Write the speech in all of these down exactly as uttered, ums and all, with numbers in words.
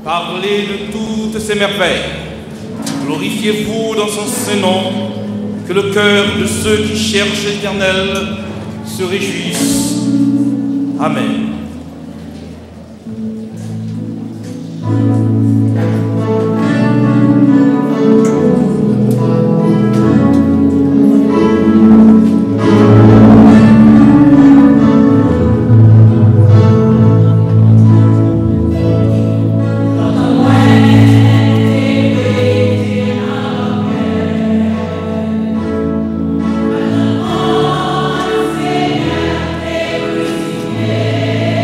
Parlez de toutes ces merveilles. Glorifiez-vous dans son Saint-Nom, que le cœur de ceux qui cherchent l'Éternel se réjouisse. Amen. Yeah.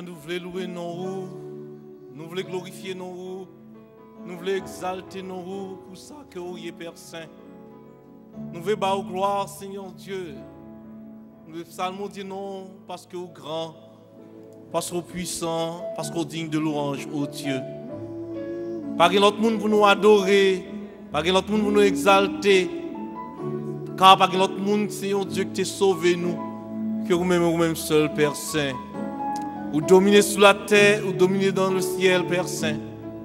nous voulons louer nos nous voulons glorifier nos nous voulons exalter nos pour ça que vous êtes Père Saint. Nous voulons bas gloire, Seigneur Dieu. Nous psalmons dire non parce que vous grand, parce que vous puissant, parce que vous digne de louange, ô Dieu. Pas que l'autre monde pour nous adorer, pas que l'autre monde pour nous exalter, car pas que l'autre monde, Seigneur Dieu, que tu sauvé nous, que vous-même, vous-même seul, Père Saint. Vous dominez sous la terre, vous dominez dans le ciel, Père Saint.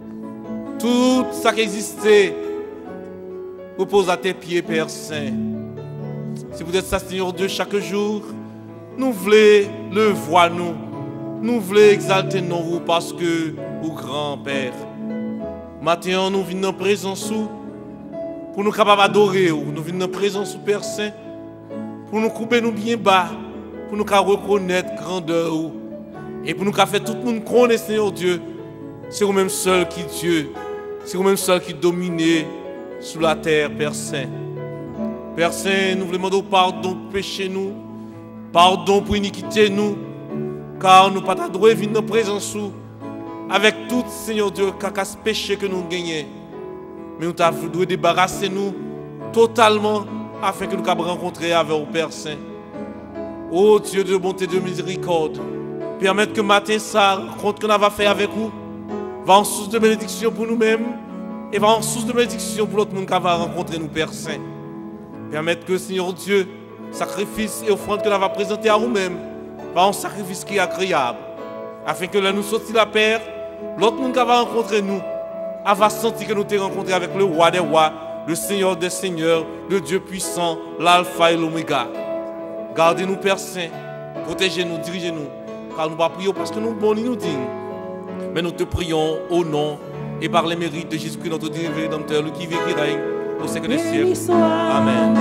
Tout ça qui existait repose à tes pieds, Père Saint. Si vous êtes ça, Seigneur Dieu, chaque jour, nous voulons le voir, nous. Nous voulons exalter nous parce que, au grand-père, maintenant, nous venons en présence pour nous capables d'adorer. Nous venons en présence, Père Saint, pour nous couper nous bien bas, pour nous reconnaître grandeur. Et pour nous faire tout le monde connaître, Seigneur Dieu, c'est vous-même seul qui Dieu, c'est vous-même seul qui domine sous la terre, Père Saint. Père Saint, nous voulons demander pardon pour péché nous, pardon pour iniquité nous, car nous pas droit venir dans présence avec tout, Seigneur Dieu, ce péché que nous gagnons. Mais nous devons débarrasser nous totalement afin que nous puissions rencontrer avec le Père Saint. Oh Dieu de bonté, de miséricorde, permettre que matin ça, rencontre que nous avons fait avec vous, va en source de bénédiction pour nous-mêmes et va en source de bénédiction pour l'autre monde qui va rencontrer nous, Père Saint. Permettre que, Seigneur Dieu, sacrifice et offrande que nous avons présenté à nous-mêmes, va en sacrifice qui est agréable, afin que là nous sortions la paix, l'autre monde qui va rencontrer nous, va sentir que nous t'avons rencontré avec le roi des rois, le Seigneur des seigneurs, le Dieu puissant, l'alpha et l'oméga. Gardez-nous, Père Saint, protégez-nous, dirigez-nous, car nous ne prions pas parce que nous sommes bons et nous dignes, mais nous te prions au nom et par les mérites de Jésus-Christ, notre Dieu et Rédempteur, le qui vit et qui règne au siècle des siècles. Amen.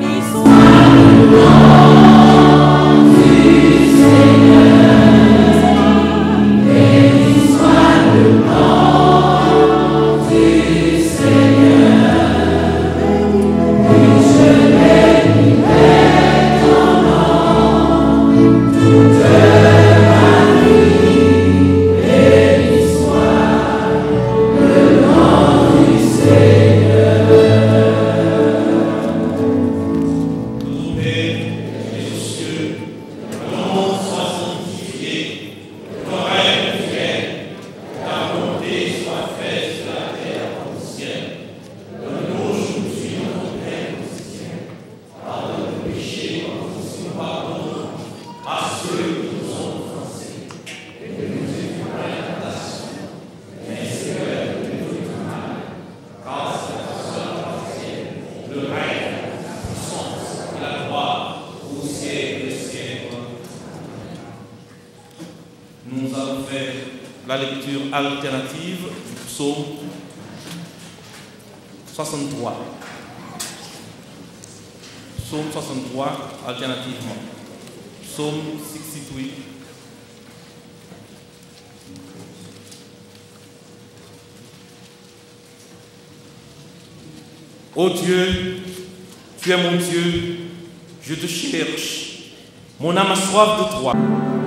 La lecture alternative du psaume soixante-trois. Psaume soixante-trois, alternativement. Psaume soixante-huit. Ô Dieu, tu es mon Dieu, je te cherche. Mon âme a soif de toi.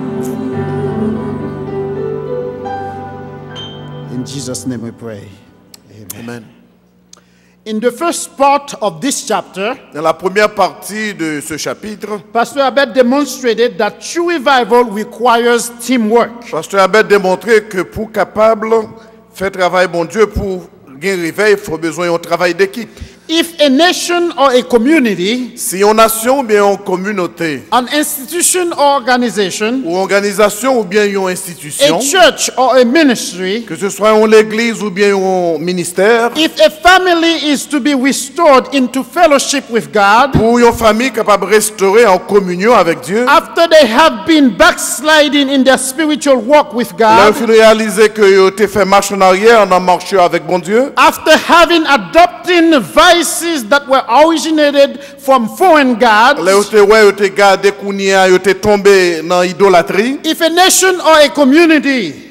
In Jesus' name we pray. Amen. Amen. In the first part of this chapter, Dans la première partie de ce chapitre, Pastor Abed demonstrated that true revival requires teamwork. Pasteur Abed démontré que pour capable faire travail bon Dieu pour gagner réveil, il faut besoin d'un travail d'équipe. If a nation or a community, Si une nation ou bien une communauté, an institution or organization, ou organisation ou bien une a institution, church or a ministry, que ce soit une église ou bien un ministère, if a family is to be restored into fellowship with God, pour une famille capable de restaurer en communion avec Dieu, after they have been backsliding in their spiritual walk with là, il God, faut réaliser que vous avez fait marche en arrière, on a marché avec bon Dieu, after having adopted vices that were originated from foreign gods, là, vous avez ouais, gardé Kounia, vous avez tombé dans l'idolâtrie. if a nation or a community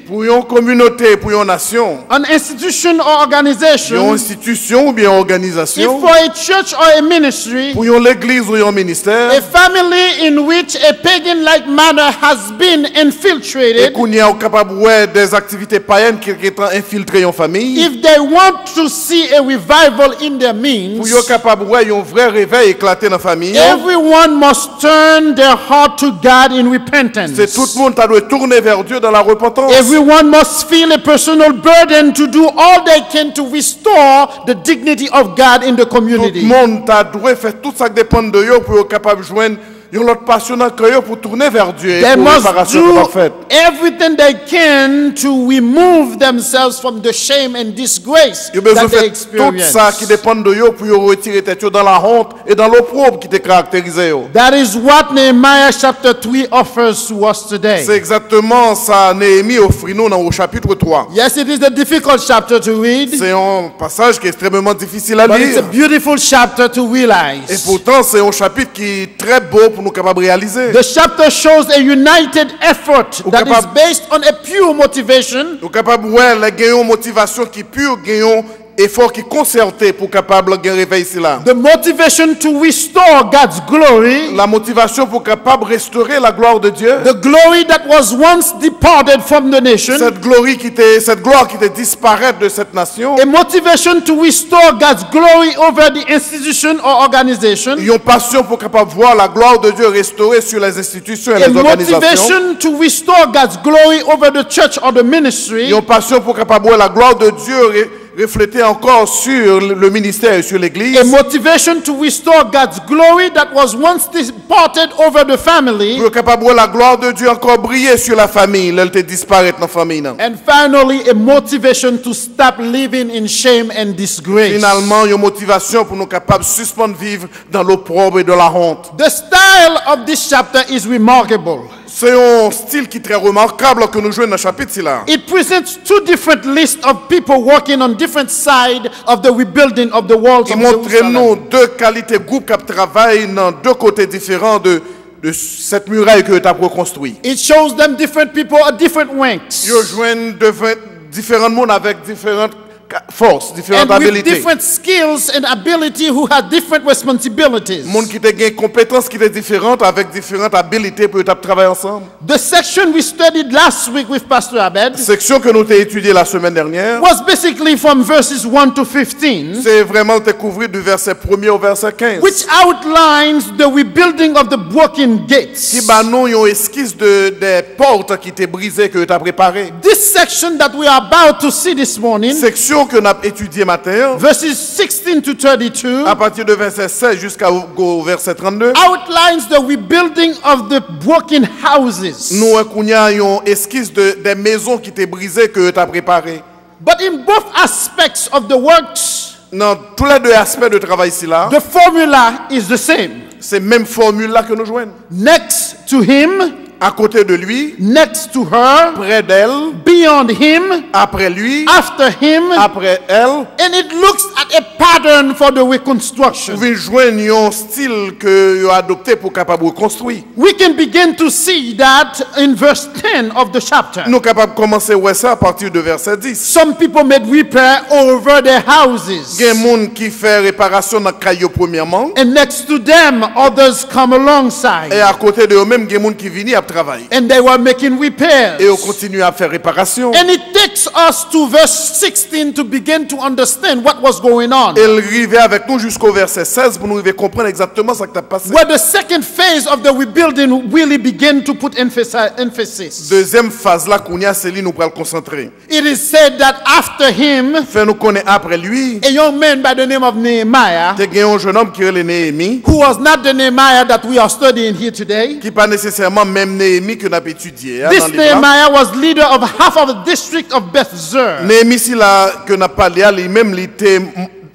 pour une communauté, pour une nation, an institution or une organization, institution ou bien if organisation, for a church or a ministry, pour une église ou un ministère, a family in which a pagan-like manner has been et infiltrated, qu'on y a capable ouais des activités païennes qui sont infiltrées en famille, if they want to see a revival in their means, pour être capable ouais un vrai réveil éclater dans la famille, everyone must turn their heart to God in repentance. c'est tout le monde qui doit tourner vers Dieu dans la repentance. Everyone must feel a personal burden to do all they can to restore the dignity of God in the Tout le community. monde doit faire tout ça qui dépend de eux pour être capable de joindre une autre passion dans le cœur pour tourner vers Dieu et They pour must réparation do parfaite. everything they can to remove themselves from the shame and disgrace Ils ont besoin that de they faire tout experience. ça qui dépend de eux pour eux retirer tête dans la honte et dans l'opprobre qui te caractérise. That is what Nehemiah chapter three offers to us today. C'est exactement ça Néhémie offre nous dans au chapitre trois. Yes, it is a difficult chapter to read, C'est un passage qui est extrêmement difficile à but it's a lire. beautiful chapter to Et realize. pourtant, c'est un chapitre qui est très beau pour nous capables de réaliser. The chapter shows a united effort Ou that is capable- based on a pure motivation, Nous capables ouais, les gagnons motivation qui pure, gagnons effort qui concerté pour capable de réveiller cela. the motivation to restore God's glory, La motivation pour capable de restaurer la gloire de Dieu. the glory that was once departed from the nation, Cette gloire qui était, cette gloire qui était disparaître de cette nation. a motivation to restore God's glory over the institution or organization, Ils ont passion pour capable voir la gloire de Dieu restaurée sur les institutions et a les organisations. motivation to restore God's glory over the church or the ministry, Ils ont passion pour capable voir la gloire de Dieu ré- reflétée encore sur le le ministère et sur l'église. a motivation to restore God's glory that was once departed over the family, Pour être capable de voir la gloire de Dieu encore briller sur la famille, elle était disparaître dans la famille. non. and finally a motivation to stop living in shame and disgrace. Finalement, il y a une motivation pour nous capables de suspendre vivre dans l'opprobre et de la honte. The style of this chapter is remarkable. C'est un style qui est très remarquable que nous jouons dans le chapitre là. It presents two different lists of people working on different sides of the rebuilding of the walls Il of montre Jerusalem. nous deux qualités groupes qui travaillent dans deux côtés différents de, de cette muraille que tu as reconstruite. It shows them different people at different ranks Ils joignent de- différents mondes avec différentes ca- forces, différentes and with habilités. different skills and ability who had different responsibilities. Monde qui te gagne compétences qui étaient différentes avec différentes habilités pour ils travailler ensemble. The section we studied last week with Pastor Abed Section que nous avons étudiée la semaine dernière, was basically from verses one to fifteen, c'est vraiment découvrir du verset premier au verset quinze. which outlines the rebuilding of the broken Qui gates. bat nous une esquisse de, des portes qui étaient brisées que tu as préparées. This section that we are about to see this morning, Section que nous avons étudiée matin, verses sixteen to thirty-two, à partir de verset seize jusqu'au au verset trente-deux, outlines the rebuilding of the broken houses. nous avons une esquisse de, des maisons qui étaient brisées que tu as préparées. But in both aspects of the works, Dans tous les deux aspects de travail ici là, the formula is the same. c'est même formule là que nous jouons. Next to him, À côté de lui, next to her, près d'elle, beyond him, après lui, after him, après elle, and it looks at a pattern for the reconstruction. vous joignez un style que vous adopté pour capable de construire. We can begin to see that in verse ten of the chapter. Nous sommes capables de commencer ouais ça à partir de verset dix. Some people made repair over their houses, Il y a des gens qui font réparation dans le caillou premièrement. and next to them, others come Et alongside, à côté de eux-mêmes, il y a des gens qui viennent à travailler. and they were making repairs. Et on continue à faire réparation. And it takes us to verse sixteen to begin to understand what was going on. Et il arrive avec nous jusqu'au verset seize pour nous arriver à comprendre exactement ce qui a passé. Where the second phase of the rebuilding really began to put emphasis. emphasis. Deuxième phase là, qu'on y a, c'est lui nous pour le concentrer. It is said that after him, Fait nous connaître après lui, a young man by the name of Nehemiah, il y a un jeune homme qui est le Néhémie, who was not the Nehemiah that we are studying here today. qui n'est pas nécessairement même Néhémie que nous avons étudié. hein, This dans le livre là. Nehemiah was leader of half of the district of Beth Zur. Néhémie, si là, que n'a pas parlé, lui-même, il était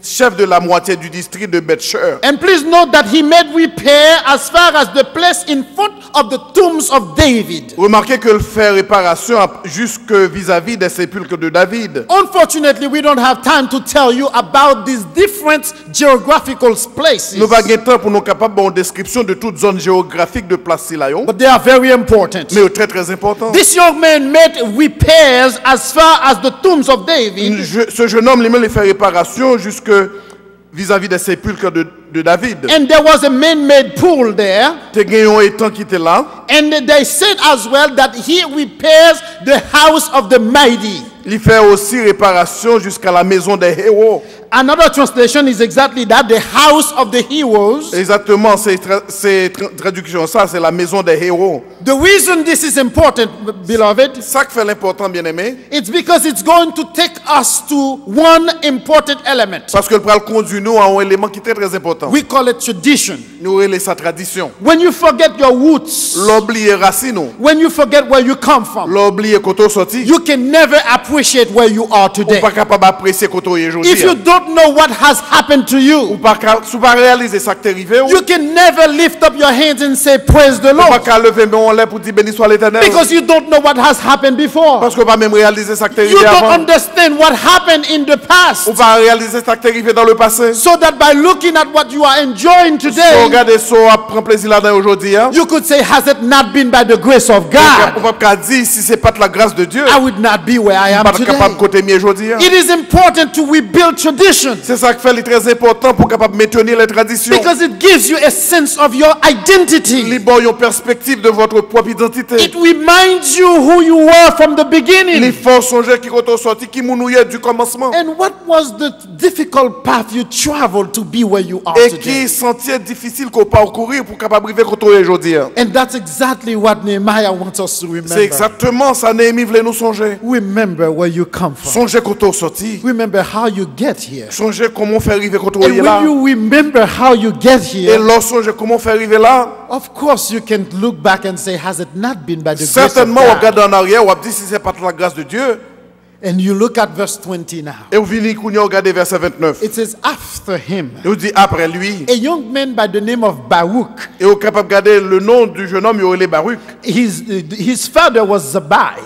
chef de la moitié du district de Beth-Shur. And please note that he made repair as far as the place in front of the tombs of David. Remarquez que le fait réparation jusque vis-à-vis des sépulcres de David. Unfortunately, we don't have time to tell you about these different geographical places. Nous n'avons pas de temps pour nous capables de description de toute zone géographique de place Silayon. But they are very important. Mais très très important. This young man made repairs as far as the tombs of David. Je, ce jeune homme lui-même fait réparation jusque vis-à-vis des sépulcres de, de David. And there was a man-made pool there. Te gagnons étant qui était là. And they said as well that he repairs the house of the mighty. Il fait aussi réparation jusqu'à la maison des héros. Another translation is exactly that, the house of the heroes. Exactement, c'est tra c'est tra traduction ça, c'est la maison des héros. The reason this is important, beloved, Ça qui fait l'important, bien-aimé, it's because it's going to take us to one important element. parce que le pral conduit nous à un élément qui est très très important. We call it tradition. Nous relève sa tradition. When you forget your roots, L'oublier racine, when you forget where you come from, l'oublier koto sorti. you can never appreciate where you are Ou today. pas capable d'apprécier koto aujourd'hui. If you don't know what has happened to Ou you, pas sou pas réaliser ça qui est arrivé. Ou you can never lift up your hands and say, praise the pas Lord, qu'à lever mais on lève pour dire béni soit l'Éternel. because you don't know what has happened before. Parce qu'on pas même réaliser ça qui est You arrivé don't avant. understand what happened in the past. Ou pas réaliser ça qui est arrivé dans le passé. So that by looking at what you are enjoying Si on today, regarde ça, on prend plaisir là-dedans aujourd'hui. Hein? you could say, has it not been by the grace of On God, va pas dire si c'est pas de la grâce de Dieu. I would not be where I am Pas capable de today. côté mieux aujourd'hui. Hein? It is important to rebuild tradition C'est ça qui fait le très important pour capable maintenir les traditions. because it gives you a sense of your identity. Les bon une perspective de votre propre identité. It reminds you who you were from the Les beginning. forces songeurs qui sont sortis qui mounouillaient du commencement. And what was the difficult path you traveled to be where you are Et today? qui sentier difficile qu'on parcourir pour capable arriver quand on est aujourd'hui. Hein? And that's exactly what Nehemiah wants us to C'est remember. exactement ça Néhémie voulait nous songer. Remember where you come from. Songez quand on sorti. Remember how you get here. Songez comment faire arriver quand on And est là. when you remember how you get Et here, lorsque songez comment faire arriver là. of course you can look back and say, has it not been by the grace of Certainement, on God? regarde en arrière, on dit si c'est pas de la grâce de Dieu. And you look at verse twenty now. Et vous venez qu'on y regarde verset vingt-neuf. It says, after him, Et vous dit après lui. a young man by the name of Baruch, Et vous capable de regarder le nom du jeune homme, il est Baruch. his, his father was Zabai.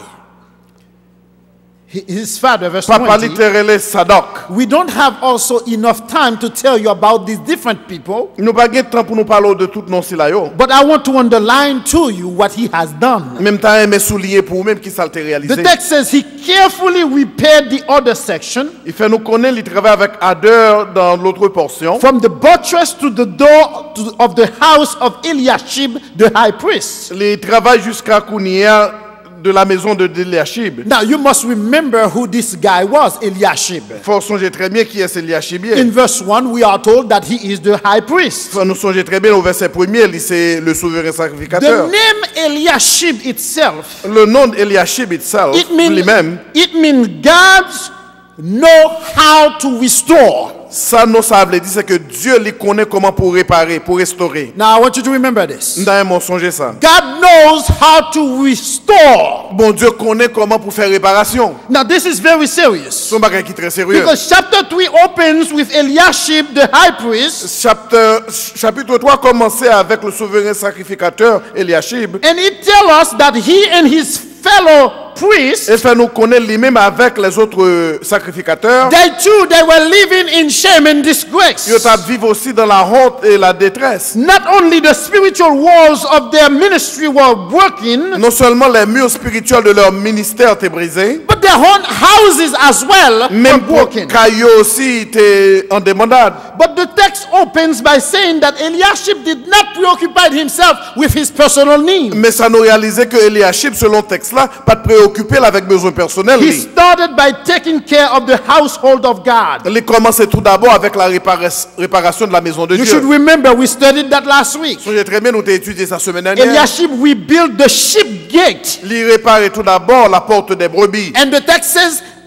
His father, verse Papa twenty. littéral Sadok. We don't have also enough time to tell you about these different people, Nous n'avons pas de temps pour nous parler de tout nom là yo. but I want to underline to you what he has done. En même temps, il m'a souligné pour même qui ça a réalisé. The text says he carefully repaired the other section Il fait nous connaître, il travaille avec ardeur dans l'autre portion. from the buttress to the door to, of the house of Eliashib, the high priest. Il travaille jusqu'à Kounia de la maison de Eliashib. Now you must remember who this guy was, Eliashib. Il faut songer très bien qui est Eliashib. In verse one, we are told that he is the high priest. Il faut nous songer très bien au verset premier, c'est le souverain The sacrificateur. name Eliashib itself, Le nom d'Eliashib itself, it means, lui-même, it means God's know how to restore. ça nous ça veut dire c'est que Dieu lui connaît comment pour réparer, pour restaurer. Now I want you to remember this. Nous avons songé ça. God knows how to restore. Bon Dieu connaît comment pour faire réparation. Now this is very serious. C'est un bagage qui est très sérieux. Because chapter three opens with Eliashib, the high priest, Chapitre, chapitre trois commençait avec le souverain sacrificateur Eliashib. and it tells us that he and his fellow priests, Et fait nous connaître lui-même avec les autres euh, sacrificateurs. they too, they were living in shame and disgrace. Ils vivent aussi dans la honte et la détresse. Not only the spiritual walls of their ministry were broken, Non seulement les murs spirituels de leur ministère étaient brisés, but their own houses as well were même pour broken. Caillot aussi étaient en demandade. But the text opens by saying that Eliashib did not preoccupy himself with his personal needs. Mais ça nous réalisait que Eliashib, selon le texte-là, pas de préoccupé avec besoin personnel. He started by taking care of the household of God. Il commençait tout d'abord avec la répara- réparation de la maison de You Dieu. should remember, we studied that last week. Songez très bien, nous avons étudié ça semaine dernière. Eliashib rebuilt the sheep gate. Il réparait tout d'abord la porte des brebis. And the text says,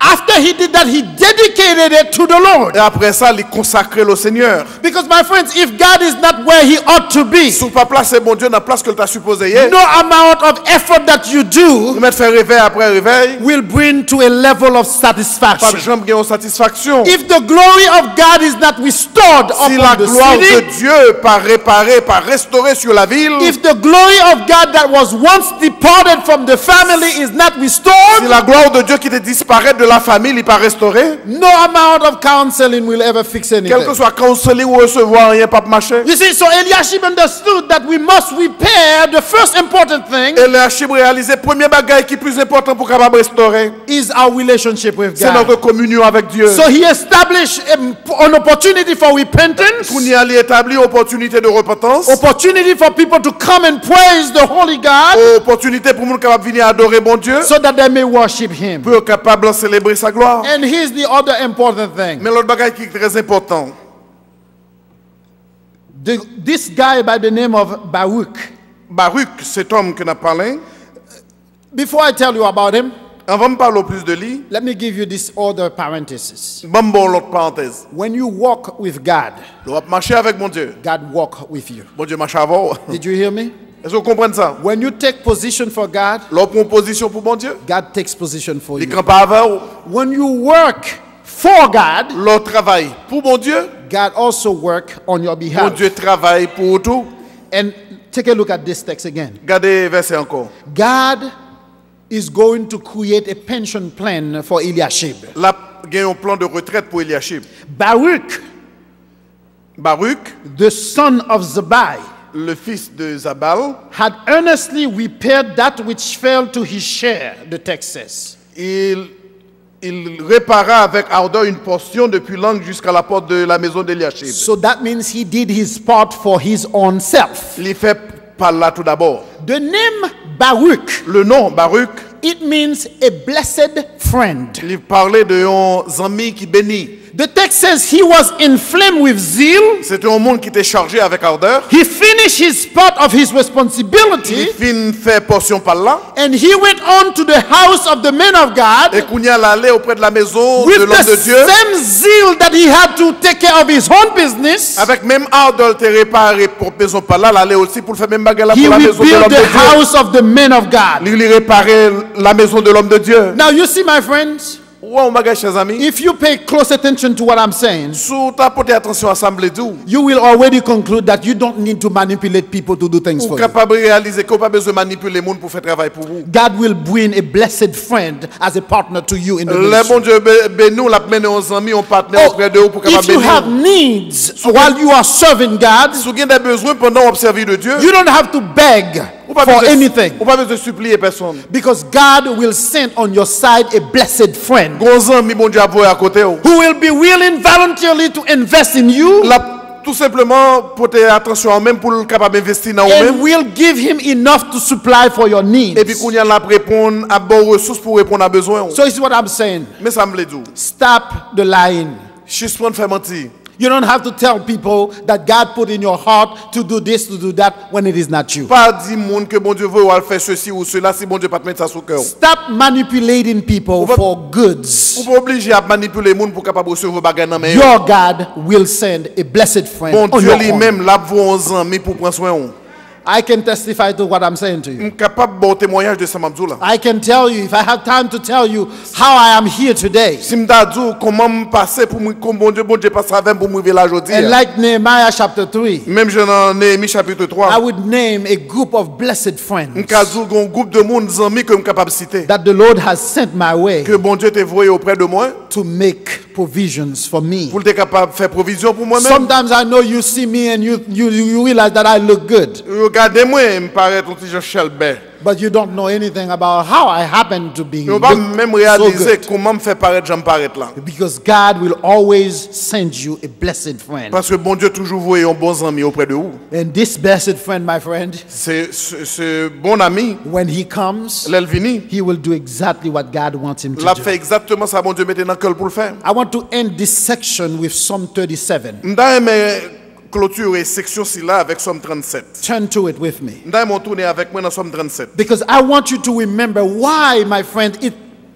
After he did that, he dedicated it to the Lord. Et après ça, il consacrait le Seigneur. Because my friends, if God is not where he ought to be, Si vous pas placé bon Dieu dans la place que tu as supposé hier, no amount of effort that you do vous mettez faire réveil après réveil, will bring to a level of pas satisfaction. jamais gagner satisfaction. If the glory of God is not restored Si la upon the gloire de city, Dieu pas réparée, pas restaurée sur la ville, if the glory of God that was once departed from the family is not si restored, la gloire de Dieu qui était disparaître de la famille n'est pas restaurée, no amount of counseling will ever fix quel que anything. soit counseling ou recevoir, rien pas marcher. You see, so Eliashib understood that we must repair the first important thing Et Eliashib réalisé premier bagage qui est plus important pour capable restaurer, is our relationship with c'est notre God. communion avec Dieu. So he established a- an opportunity for repentance, Qu'on y allait établir opportunité de repentance, opportunity for people to come and praise the Holy God opportunité pour nous capable venir adorer bon Dieu, so that they may worship him. pour être capable de célébrer sa gloire. And here's the other important thing. Mais l'autre bagage qui est très important, The, this guy by the name of Baruch, Baruch, cet homme que nous parlé, before I tell you about him, avant de parler plus de lui, let me give you this other parenthesis. bon bon l'autre parenthèse. When you walk with God, On va marcher avec mon Dieu. God walk with you. Bon Dieu marche avant. Did you hear me? Est-ce que vous comprenez ça? When you take position for God, L'autre prend position pour bon Dieu. God takes position for Il you. campe avant. When you work for God, L'autre travaille pour bon Dieu. God also work on your Bon behalf. Dieu travaille pour tout. And take a look at this text again. Regardez verset encore. God is going to create a pension plan for Eliashib. Là, il y a un plan de retraite pour Eliashib. Baruch, Baruch, the son of Zabai, le fils de Zabal, had earnestly repaired that which fell to his share, the text says. il, il répara avec ardeur une portion depuis l'angle jusqu'à la porte de la maison d'Eliashib. So that means he did his part for his own self. Il fait par là tout d'abord. The name Baruch, Le nom Baruch, it means a blessed friend. il parlait de un ami qui bénit. The text says he was inflamed with zeal. C'était un monde qui était chargé avec ardeur. He finished his part of his responsibility Il fin fait portion par là. and he went on to the house of the man of God Et Kounia l'allait auprès de la maison with de l'homme the de Dieu. same zeal that he had to take care of his own business. Avec même ardeur te réparer pour maison par là, l'allait aussi pour faire même bagarre là He pour la maison de l'homme rebuilt de the Dieu. house of the man of God. Il lui réparait la maison de l'homme de Dieu. Now you see, my friends, Ouais, on bagage, chers amis. if you pay close attention to what I'm saying, Sous ta portée attention à assemblée d'où, you will already conclude that you don't need to manipulate people to do things ou for you. capable de réaliser qu'on n'a pas besoin de manipuler les gens pour faire travail pour vous. God will bring a blessed friend as a partner to you in the Le ministry. bon Dieu, ben nous, la mener aux amis, on partenaire Oh, auprès de vous pour if capable you bénir. have needs while you are serving God, Si vous avez des besoins pendant observer de Dieu, you don't have to beg ou pas for besoin- anything, ou pas besoin de supplier personne. because God will send on your side a blessed friend Gros amis, bon Dieu, à vous à côté. vous. who will be willing voluntarily to invest in you Là, tout simplement, porter attention à même pour le capable d'investir dans and vous-même. will give him enough to supply for your needs. Et puis, qu'on y a là pour répondre à bonnes ressources pour répondre à besoin. So it's what I'm saying. Mais ça me l'a dit. Stop the lying. Suspendre faire mentir. You don't have to tell people that God put in your heart to do this, to do that, when it is not you. Pas dire monde que bon Dieu veut ou elle faire ceci ou cela si bon Dieu pas te mettre ça sous cœur. Stop manipulating people va- for goods. Ou pas obligé à manipuler les gens pour capable recevoir bagarre dans main. Your God will send a blessed friend Bon on Dieu your own. lui-même là vous onze ans mais pour prendre soin on. I can testify to what I'm saying to you. suis capable bon témoignage de ça m'abdou là. I can tell you, if I have time to tell you how I am here today. Si m'da dit comment me passer pour me comme bon Dieu bon Dieu passe avec pour me vivre là aujourd'hui. And like Nehemiah chapter three, Même je dans Néhémie chapitre I trois. would name a group of blessed friends M'ka dit un groupe de monde amis que me capable citer. that the Lord has sent my way Que bon Dieu t'ait envoyé auprès de moi to make provisions for me. pour être capable de faire provision pour moi-même. Sometimes I know you see me and you, you, you realize that I look good, Regardez-moi, me paraît un petit Jean Chelbert. but you don't know anything about how I happen to be Je ne pas look même so réaliser good. comment me faire paraître, j'en paraître là. Because God will always send you a blessed friend. Parce que bon Dieu toujours voyé un bon ami auprès de vous. And this blessed friend, my friend, C'est ce, ce bon ami, when he comes, l'Elvini, he will do exactly what God wants him to l'a do. fait exactement ça, bon Dieu mettait dans le cœur pour le faire. I want to end this section with Psalm thirty-seven. M'da aimé clôturer section ci là avec Somme trente-sept. Turn to it with me. M'da aimé tourner avec moi dans Somme trente-sept. Because I want you to remember why, my friend, it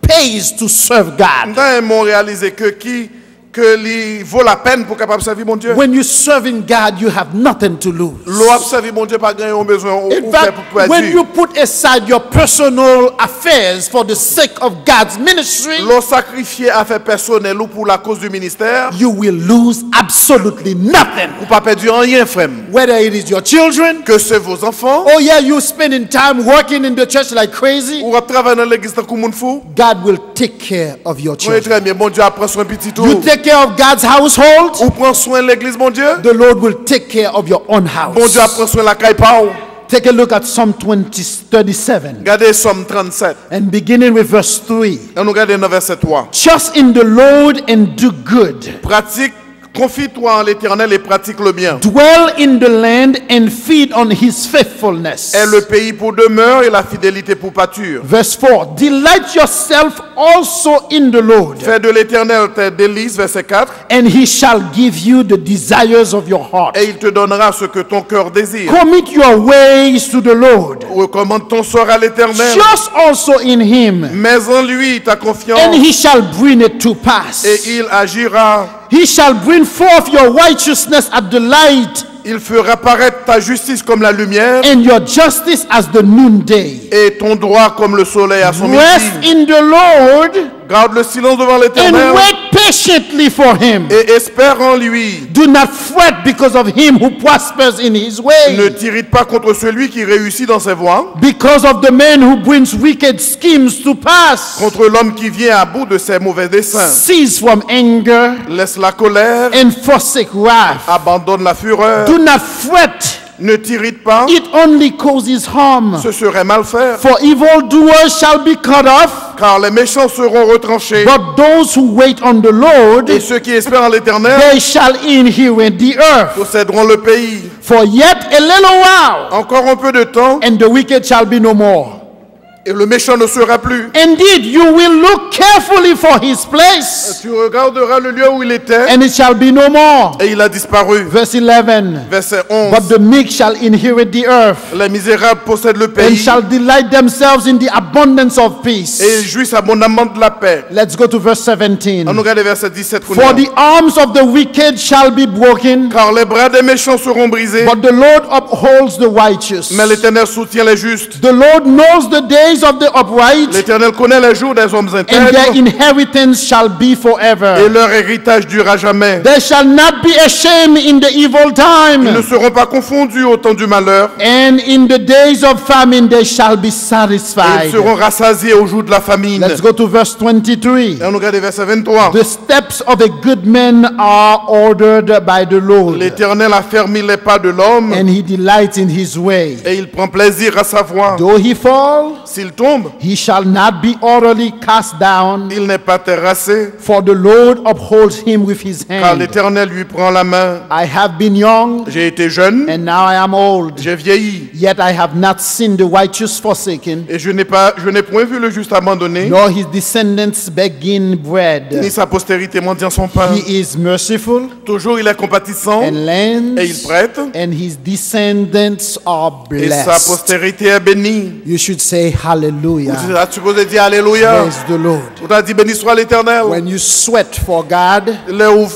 pays to serve God. Nous avons réalisé que qui que li vaut la peine pour capable servir mon Dieu. When you're serving God, you have nothing to lose. L'on a servi mon Dieu pas gagner un besoin ou In ou fact, faire pour when perdre. you put aside your personal affairs for the sake of God's ministry, L'on sacrifier affaires personnelles ou pour la cause du ministère, you will lose absolutely nothing. ou pas perdu rien frère. Whether it is your children, Que c'est vos enfants, oh yeah, you spending time working in the church like crazy, ou à travailler dans l'église tant que moun fou. God will take care of your Oui, children. très bien, mon Dieu prend soin petit tout. You take care of God's household, Ou prend soin de l'église mon Dieu. the Lord will take care of your own Bon Dieu house. prend soin de la caille pa ou. Take a look at Psalm twenty, thirty-seven, Regardez Somme trente-sept. and beginning with verse three. Et nous regardons dans verset trois. Trust in the Lord and do good. Pratique, confie-toi en l'Éternel et pratique le bien. Dwell in the land and feed on his faithfulness. Est le pays pour demeure et la fidélité pour pâture. Verse four. Delight yourself also in the Lord, Fais de l'Éternel tes délices, verset quatre, and he shall give you the desires of your heart. et il te donnera ce que ton cœur désire. Commit your ways to the Lord. Recommande ton sort à l'Éternel, Trust also in him, mets en lui ta confiance, and he shall bring it to pass. et il agira. He shall bring forth your righteousness at the light, Il fera paraître ta justice comme la lumière, and your justice as the noonday. et ton droit comme le soleil à son Rest midi. in the Lord Garde le silence devant and l'Éternel, wait patiently for him. et espère en lui. Do not fret because of him who prospers in his Ne way, t'irrite pas contre celui qui réussit dans ses voies, because of the man who brings wicked schemes to pass. contre l'homme qui vient à bout de ses mauvais desseins. Cease from anger Laisse la colère, and forsake wrath. abandonne la fureur, Do not fret, ne t'irrite pas, it only causes harm. ce serait mal faire, For evildoers shall be cut off, car les méchants seront retranchés, but those who wait on the Lord, et ceux qui espèrent en l'Éternel they shall inherit the earth. posséderont le pays. For yet a little while, Encore un peu de temps, and the wicked shall be no more. et le méchant ne sera plus. Indeed, you will look carefully for his place, Tu regarderas le lieu où il était, and it shall be no more. et il a disparu. Verse eleven. Verset But onze. the meek shall inherit the earth, Les misérables possèdent le and pays, shall delight themselves in the abundance of peace. et ils jouissent abondamment de la paix. Let's go to verse seventeen. On nous regarde verset dix-sept. For the arms of the wicked shall be broken, Car les bras des méchants seront brisés, but the Lord upholds the righteous. mais l'Éternel soutient les justes. The Lord knows the days of the upright, L'Éternel connaît les jours des hommes and their intègres, inheritance shall be et forever. leur héritage durera jamais. They shall not be ashamed in the evil Ils ne time, seront pas confondus au temps du malheur, and in the days of famine they shall be et ils satisfied. seront rassasiés au jour de la famine. Let's go to verse twenty-three. Et on nous regarde verset vingt-trois. The steps of a good man are ordered by the Lord, L'Éternel a fermé les pas de l'homme, and he delights in his way. et il prend plaisir à sa voie. Though he fall, S'il tombe, he shall not be utterly cast down, il n'est pas terrassé, for the Lord upholds him with his car hand. l'Éternel lui prend la main. I have been young, J'ai été jeune, and now I am old, j'ai vieilli, yet I have not seen the righteous forsaken, et je n'ai pas, je n'ai point vu le juste abandonné, nor his descendants begging bread. ni sa postérité mendiant son pain. He is merciful Toujours il est compatissant, and lends, et il prête, and his descendants are et sa blessed. postérité est bénie. You should say hallelujah. Tu peux dire Alléluia. Praise the Lord. On t'a dit béni soit l'Éternel. When you sweat for God, Là où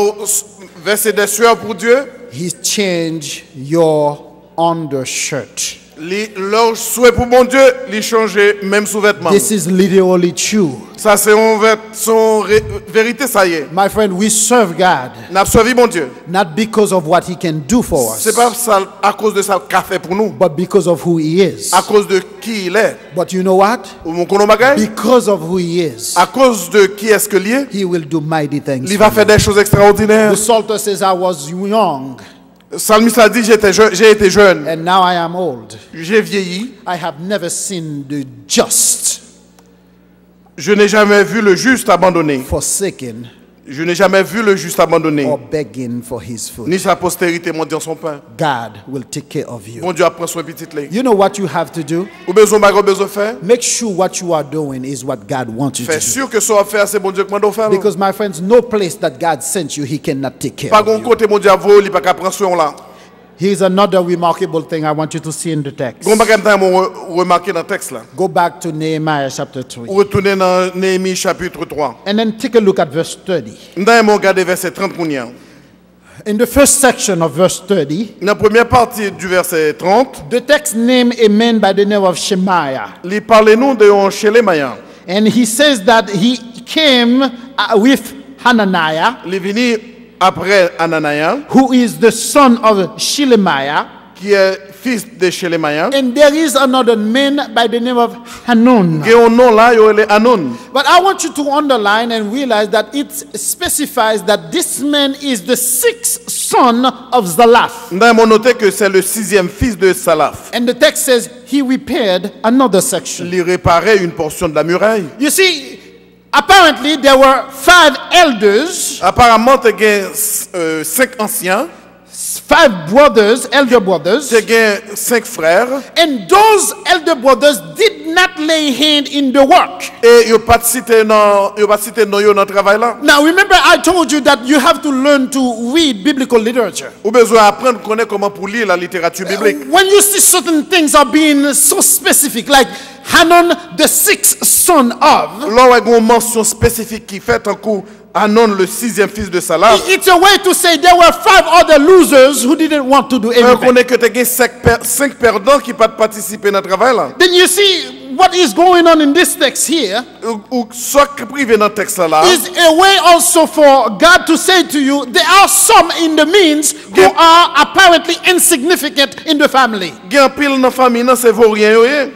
verser des sueurs pour Dieu, he change your undershirt. li- leur souhait pour mon Dieu, les changer même sous-vêtements. This is literally true. Ça c'est en vê- son ré- vérité, ça y est. My friend, we serve God N'a servi mon Dieu. not because of what he can do for C'est us, pas ça, à cause de ça qu'a fait pour nous, but because of who he is. à cause de qui il est. But you know what? Ou mon kono bagay, Because of who he is, à cause de qui est-ce que lié, he will do mighty things. il va for faire you. des choses extraordinaires. The Psalter says, I was young, Salmiste a dit j'étais jeune, j'ai été jeune, and now I am old. j'ai vieilli, I have never seen the just je n'ai jamais vu le juste abandonné. forsaken Je n'ai jamais vu le juste abandonné, or begging for his food. ni sa postérité mendiant son pain. God will take care of you. Mon Dieu apprend soin petit lait. You know what you have to do? Ou besoin bagarre besoin faire. Make sure what you are doing is what God wants you to Fais do. sûr que ça va faire c'est bon Dieu que m'a faire. Because my friends, no place that God sent you, he cannot take care Pas of gon you. côté mon Dieu a volé, il pas qu'à prendre soin là. Here's another remarkable thing I want you to see in the text. Gon bagay m'ta mon remarquer dans texte là. Go back to Nehemiah chapter three. Retourner dans Néhémie chapitre trois. And then take a look at verse thirty. M'ta mon regarder verset trente kounya. In the first section of verse thirty, Dans la première partie du verset trente, the text named a man by the name of Shemaiah. il parle nous de un Shelemaya. And he says that he came uh, with Hananiah, Il est venu après Ananias, who is the son of Shelemiah. qui est fils de Shelemaya. And there is another man by the name of Hanun. Il y a un nom là, il est Anon. But I want you to underline and realize that it specifies that this man is the sixth son of Zalaph. Nous avons noté que c'est le sixième fils de Salaph. And the text says he repaired another section. Il réparait une portion de la muraille. You see, apparently there were five elders, Apparemment, il y a euh, cinq anciens, five brothers, elder brothers, il y a cinq frères, and those elder brothers did not lay hand in the work. et ils n'ont pas cité dans le travail là. Now remember I told you that you have to learn to read biblical literature. Vous avez besoin d'apprendre à connaître comment pour lire la littérature biblique. When you see certain things are being so specific, like Hanun, the sixth son of, Là, il y a une mention spécifique qui fait un coup Anon, le sixième fils de Salaph. it's a way to say there were five other losers who didn't want to do On anything. connaît que tu as cinq, per- cinq perdants qui ne peuvent pas participer dans le travail là. Then you see what is going on in this text here Ou, ou soit que privé dans le texte là, is a way also for God to say to you, there are some in the means who Yeah. are apparently insignificant in the family. il y a un pile dans la famille, non, c'est vaurien. yo, eh.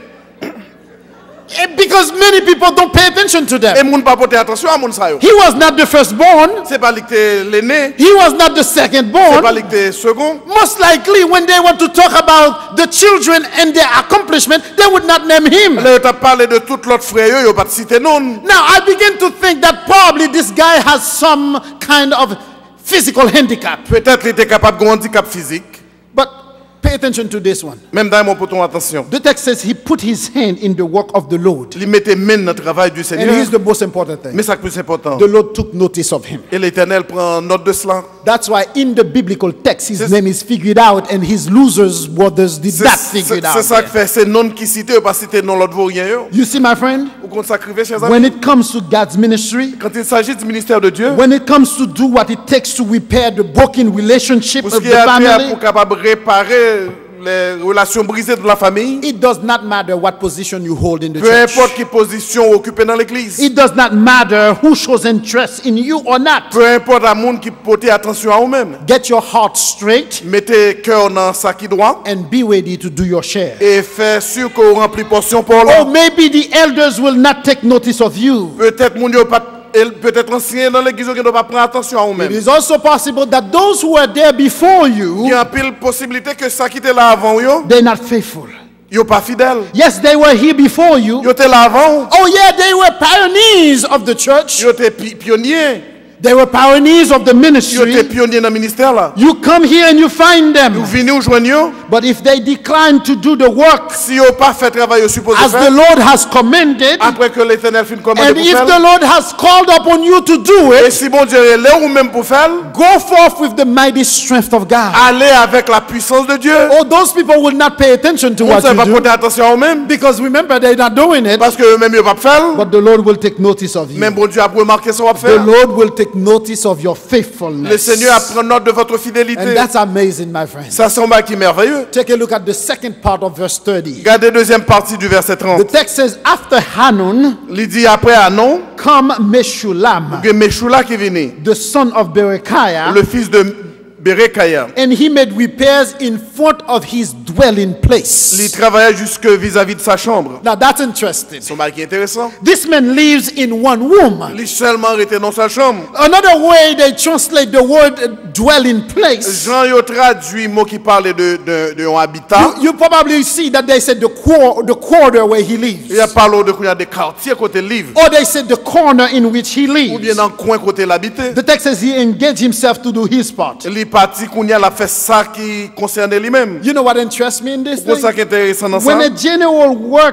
Eh, Because many people don't pay attention to Et them. les gens ne pas porter attention à mon ça. yo. He was not the firstborn. C'est pas lui qui est l'aîné, He was not the second c'est pas born. lui qui est second. Most likely, when they want to talk about the children and their accomplishment, they would not name him. Là, tu as parlé de tout l'autre frère, ils n'ont pas cité non. Now, I begin to think that probably this guy has some kind of physical handicap. Peut-être qu'il était capable de handicap physique. But pay attention to this one. Même dans mon poton, attention. The text says he put his hand in the work of the Lord. Il mettait main dans le travail du And Seigneur. here's the most important Mais thing. c'est le plus important. The Lord took notice of him. Et l'Éternel prend note de cela. That's why in the biblical text, his C'est- name is figured out and his losers brothers did C'est not c'est- figure it c'est out. ça que there. fait. C'est non qui cité, ou pas cité non l'autre vaurien. yo. You see, my friend, Ou qu'on s'acrivait, chers amis. when it comes to God's ministry, Quand il s'agit du ministère de Dieu, when it comes to do what it takes to repair the broken relationship pour of ce qui the est à faire family, pour capable de réparer les relations brisées de la famille, it does not matter what position you hold in the peu church. importe quelle position occupée dans l'église, It does not matter who shows interest in you or not. peu importe à monde qui porte attention à vous-même, Get your heart straight mettez cœur dans sa qui droit and be ready to do your share. et faites sûr que vous remplit portion pour Or l'autre. maybe the elders will not take notice of you. Peut-être mon Dieu pas elle peut-être ancien dans l'église qui ne doit pas prendre attention à It vous-même. is also possible that those who were there before Il y you, a pile possibilité que ça qui était là avant yo, they're not faithful. yo pas fidèle. Yes, they were here before you. Yo était là avant, Oh yeah, they were pioneers of the church. yo était pi- pionnier. They were pioneers of the Yo était ministry. pionnier dans le ministère là. You come here and you find Vous them. venez ou joignez yo, But if they decline to do the work si yo pas fait travail yo supposé as the faire, Lord has commanded, après que l'Éternel fin commande and pour if the faire, Lord has called upon you to do et it, si bon Dieu est là ou même pour faire, go forth with the mighty strength of God. allez avec la puissance de Dieu. Oh, those people will not pay attention to On what ne va pas you porter do attention à vous-même, because remember they're not doing it, parce que eux-mêmes yo pas faire. but the Lord will take notice of Même you. bon Dieu a remarqué ça va The faire. Lord will take notice of your Le faithfulness. Seigneur a pris note de votre fidélité. And that's amazing, my friends. Ça c'est un bail qui est merveilleux. Take a look at the second part of verse thirty. Regardez la deuxième partie du verset The trente. text says, after Hanun, Il dit après Anon, come Meshulam, que Meshoula qui venait, the son of Berechiah, le fils de Berekaya. and he made repairs in front of his dwelling Il place. travaillait jusque vis-à-vis de sa chambre. Now that's interesting. C'est un bail qui est intéressant. This man lives in one room. Il seulement était dans sa chambre. Another way they translate the word uh, dwelling place. Jean yo traduit mot qui parle de de, de un habitat. You, you probably see that they said the, quar- the quarter where he lives. Il a parlé de il des quartiers côté livre Or they said the corner in which he ou bien lives. dans le coin côté l'habité. The text says he engaged himself to do his part. Il est parti qu'on y a la fait ça qui concerne lui-même. You know what interests me in this C'est ça thing? qui est intéressant dans ça. When a general work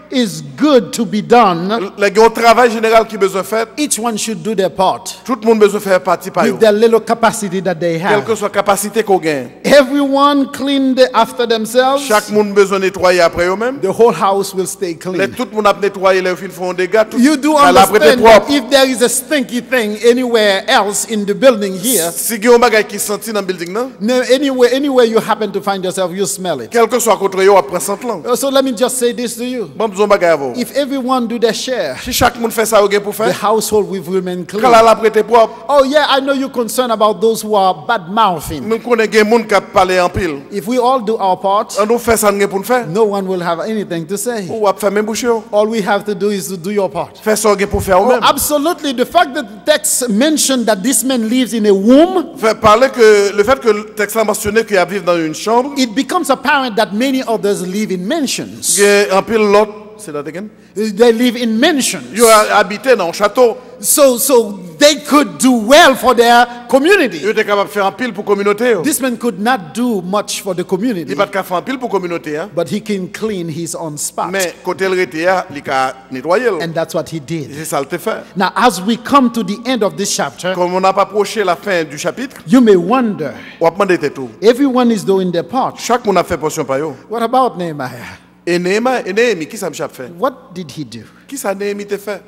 is good to be done, Les gars, un travail général qui besoin fait, each one should do their part tout le monde besoin faire partie par eux. with their little capacity that they Quelle que have. soit capacité qu'on gagne. Everyone cleaned after themselves, Chaque monde besoin nettoyer après eux-mêmes. the whole house will stay Les, clean. tout le monde a nettoyé les films font des gars. Tout You do à la prêter understand propre. that if there is a stinky thing anywhere else in the building here, Si vous avez un bagage qui senti dans le building, non? no- anywhere, anywhere you happen to find yourself, you smell it. Quel que soit contre eux, après cent ans. Uh, So let me just say this to you. Bon, besoin bagage avant. If everyone do their share, Si chaque monde fait ça, vous avez pour the faire. household will remain Quand clean. la la prêter propre, Oh yeah, I know you're concerned about those who are bad mouthing. même qu'on ait des gens qui parlent en pile. If we all do our part, On nous fait ça nous pour nous faire. no one will have anything to say. Ou va faire même bouche. All we have to do is to do your part. Faire ça pour faire Oh, vous-même. absolutely. The fact that the text mentioned that this man lives in a womb, Fait parler que le fait que le texte a mentionné qu'il y a vivre dans une chambre, it becomes apparent that many others live in mansions. il y a en pile l'autre, c'est là again. They live in mansions. Ils ont habité dans un château. So, so they could do well for their Ils community. étaient capables de faire un pile pour la communauté. This man could not do much for the Il community, n'est pas de faire un pile pour la communauté. Hein. but he can clean his own spot. Mais côté le était, il a nettoyé. And that's what he did. C'est ça le fait. Now, as we come to the end of this chapter, Comme on n'a pas approché la fin du chapitre, you may wonder, on va demander tout. everyone is doing their part. Chaque monde a fait portion par eux. What about Nehemiah? Et Néhémie, et Néhémie, qui ça me fait? What did he do? Qui ça Néhémie te fait?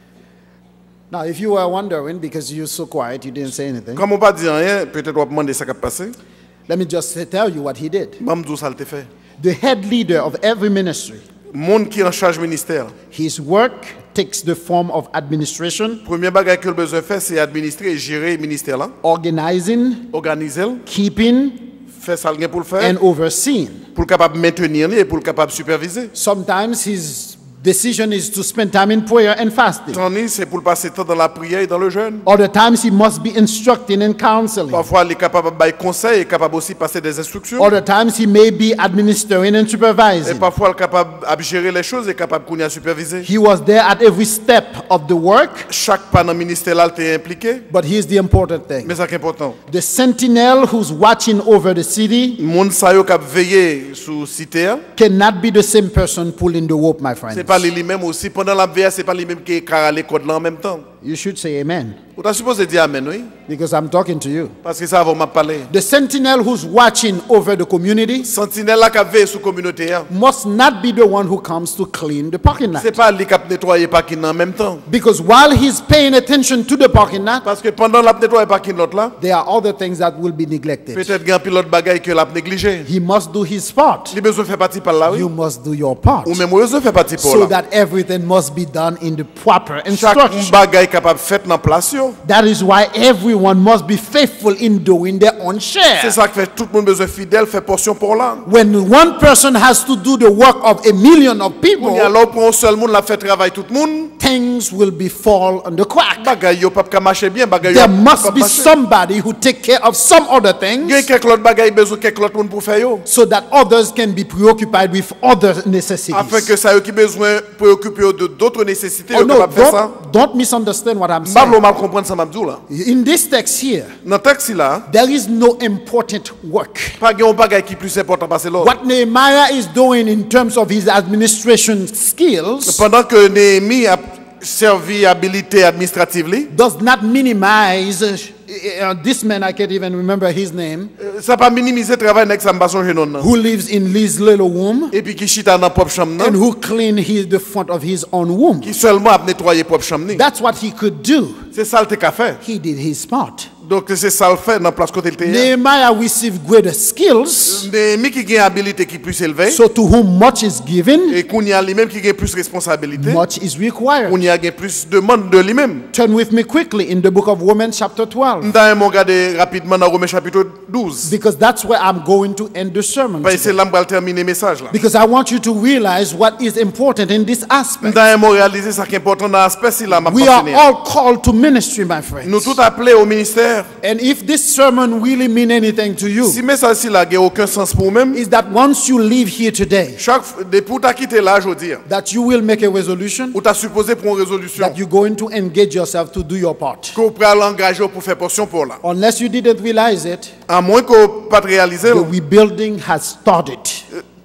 Now, if you were wondering, because you're so quiet, you didn't say anything, Comme on pas dit rien, peut-être on va demander ça qui a passé. let me just tell you what he did. Mamdou ça le te fait. The head leader of every ministry, Monde qui est en charge ministère. his work takes the form of administration, Premier bagage que le besoin faire, c'est administrer et gérer le ministère là. organizing, Organiser, le, keeping, faire ça le gain pour le faire, and overseeing. pour le capable maintenir et pour le capable superviser. Sometimes his decision is to spend time in prayer and fasting. Tandis c'est pour le passer temps dans la prière et dans le jeûne. Other times he must be instructing and counseling. Parfois, il est capable de donner conseils et capable aussi de passer des instructions. Other times he may be administering and Et supervising. parfois, il est capable de gérer les choses et capable de superviser. He was there at every step of the work, Chaque pas dans le ministère là, il est impliqué. but here's the important thing. Mais ça qui est important. The sentinel who's watching over the city Le monde sa yo qui a veillé sur la cité, cannot be the same person pulling the rope, my ce friend. n'est pas lui-même aussi. Pendant la veille, ce n'est pas lui-même qui est carré les codes là en même temps. You should say amen, Vous êtes supposé dire Amen, oui? because I'm talking to you. Parce que ça va m'a parler. The sentinel who's watching over the community Sentinelle là qui a veillé sur la communauté, hein. must not be the one who comes to clean the parking Ce n'est lot. pas lui qui a nettoyé le parking en même temps. Because while he's paying attention to the parking lot, Parce que pendant la nettoyer le parking l'autre là, there are other things that will be neglected. peut-être qu'il y a un pilote bagaille que l'a négligé. He must do his part. Il a besoin de faire partie par là, oui. You must do your part. Ou même vous besoin de faire partie pour So là. that everything must be done in the proper Chaque instruction. bagaille capable de faire dans place yo. That is why everyone must be faithful in doing their own C'est share. ça qui fait tout le monde besoin fidèle, faire portion pour là. When one person has to do the work of a million of On people, y a là pour un seul monde la fait travail tout le monde. things will be fall on the crack. Bagaille yo pas marcher bien, bagaille yo There pas must be marcher. somebody who take care of some other Il y things a quelques autres bagailles besoin quelques autres monde pour faire yo. so that others can be preoccupied with other Afin necessities. que ça yo qui besoin préoccuper de d'autres nécessités, Oh yo no, capable faire ça. don't, don't misunderstand what I'm Pas saying. mal comprendre ça m'abdou là. In this text here, Dans le texte là, there is no important work. pas un bagaille qui plus important parce que l'autre. What Nehemiah is doing in terms of his administration skills Pendant que Néhémie a servi habilité administrative li, does not minimize uh, uh, this man, I can't even remember his name, ça pas minimiser travail nèg ça m'pa songe non nan. who lives in his little womb Et puis qui chita dans propre chambre and nan, who clean his, the front of his own womb. qui seulement a nettoyer propre chambre ni. That's what he could do. C'est ça le te qu'a fait. He did his part. Donc c'est ça le fait dans place côté le te. Nehemiah received greater skills, Néhémie qui gagne habilité qui plus élevée so to whom much is given, et qu'on y a lui-même qui gagne plus responsabilité, much is required. on y a gagne plus demande de lui-même. Turn with me quickly in the book of Romans chapter twelve, Dans mon regarder rapidement dans Romains chapitre douze. because that's where I'm going to end the sermon Parce que c'est today. là que je vais terminer message là. Because I want you to realize what is important in this aspect. Dans mon réaliser ça qui est important dans l'aspect si là m'a We are passionné. all called to ministry, my friends. Nous tout appelés au ministère. And if this sermon really mean anything to you, Si message si là n'a aucun sens pour vous-même, is that once you leave here today, chaque fois- depuis que tu as quitté là, je veux dire, that you will make a resolution ou tu as supposé pour une résolution that you're going to engage yourself to do your part. que vous pouvez l'engager pour faire portion pour là. Unless you didn't realize it, À moins que vous pas réaliser, the rebuilding has started.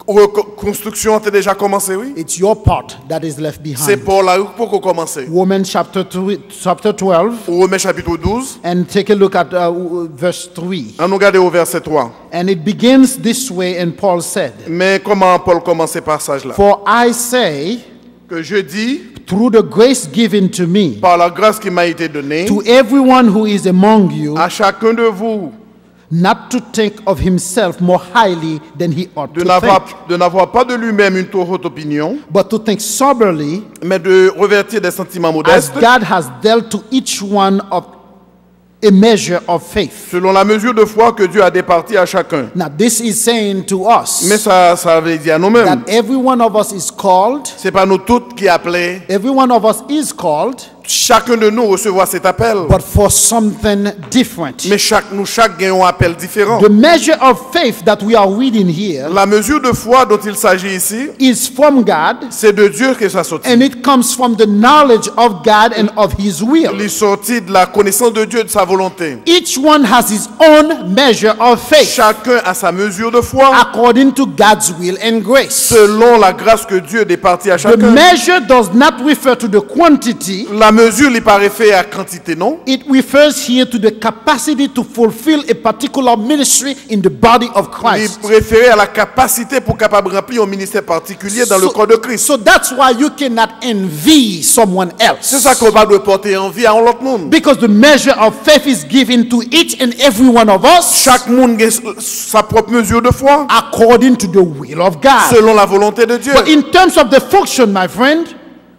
reconstruction a déjà commencé, oui. It's your part that is left C'est behind. pour la pour qu'on commence. Romans chapter two, chapter twelve, Romains chapitre douze, and take a look at uh, verse three. on nous regarde au verset trois. And it begins this way, and Paul said, Mais comment Paul commence ce passage-là? "For I say, Que je dis, through the grace given to me, par la grâce qui m'a été donnée, to everyone who is among you, à chacun de vous, not to think of himself more highly than he ought de to n'avoir, think, de n'avoir pas de lui-même une trop haute opinion, but to think soberly, mais de revertir des sentiments as modestes, God has dealt to each one of a measure of faith." selon la mesure de foi que Dieu a départie à chacun. Now, this is saying to us Mais ça, ça veut dire à nous-mêmes. that every one of us is called, C'est pas nous toutes qui appelons. every one of us is called, Chacun de nous recevra cet appel. but for something different. Mais chaque, nous, chaque gagnons un appel différent. The measure of faith that we are reading here La mesure de foi dont il s'agit ici, is from God, c'est de Dieu que ça sortit. and it comes from the knowledge of God and of His will. Il est sorti de la connaissance de Dieu, de sa volonté. Each one has his own measure of faith Chacun a sa mesure de foi, according to God's will and grace. selon la grâce que Dieu départit à The chacun. measure does not refer to the quantity. La mesure n'est pas référée à quantité, non. It refers here to the capacity to fulfill a particular ministry in the body of Il Christ. est référé à la capacité pour capable remplir un ministère particulier dans le corps de Christ. So that's why you cannot envy someone C'est else. ça qu'on va de porter envie à l'autre monde. Because the measure of faith is given to each and every one of us Chaque monde a sa propre mesure de foi, according to the will of God. selon la volonté de Dieu. But in terms of the function, my friend,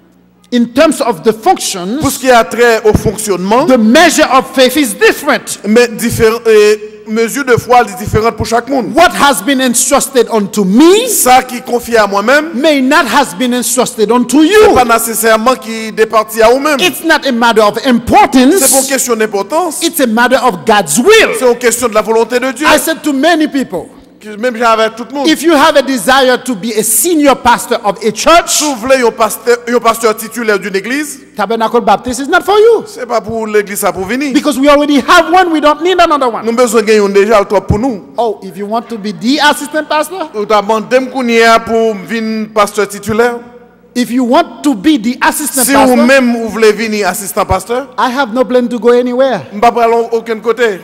in terms of the functions, Pour ce qui a trait au fonctionnement, the measure of faith is different. mais différentes mesures de foi sont différentes pour chaque monde. What has been entrusted unto me Ça qui confie à moi-même, may not has been entrusted unto c'est you. pas nécessairement qui départit à vous-même. It's not a matter of C'est pas une importance. question d'importance. It's a matter of God's will. C'est une question de la volonté de Dieu. I said to many people, Même avec tout le monde. if you have a desire to be a senior pastor of a church, Si vous voulez un pasteur, un pasteur titulaire d'une église, Tabernacle Baptist is not for you. c'est pas pour l'église, ça pour venir. Because we already have one, we don't need another Nous one. avons besoin de gagner déjà le top pour nous. Oh, if you want to be the assistant pastor, Vous avez demandé pour venir pasteur titulaire. if you want to be the assistant Si vous pastor, même vous voulez venir assistant pasteur, I have no plan to go anywhere. je ne vais pas aller aucun côté.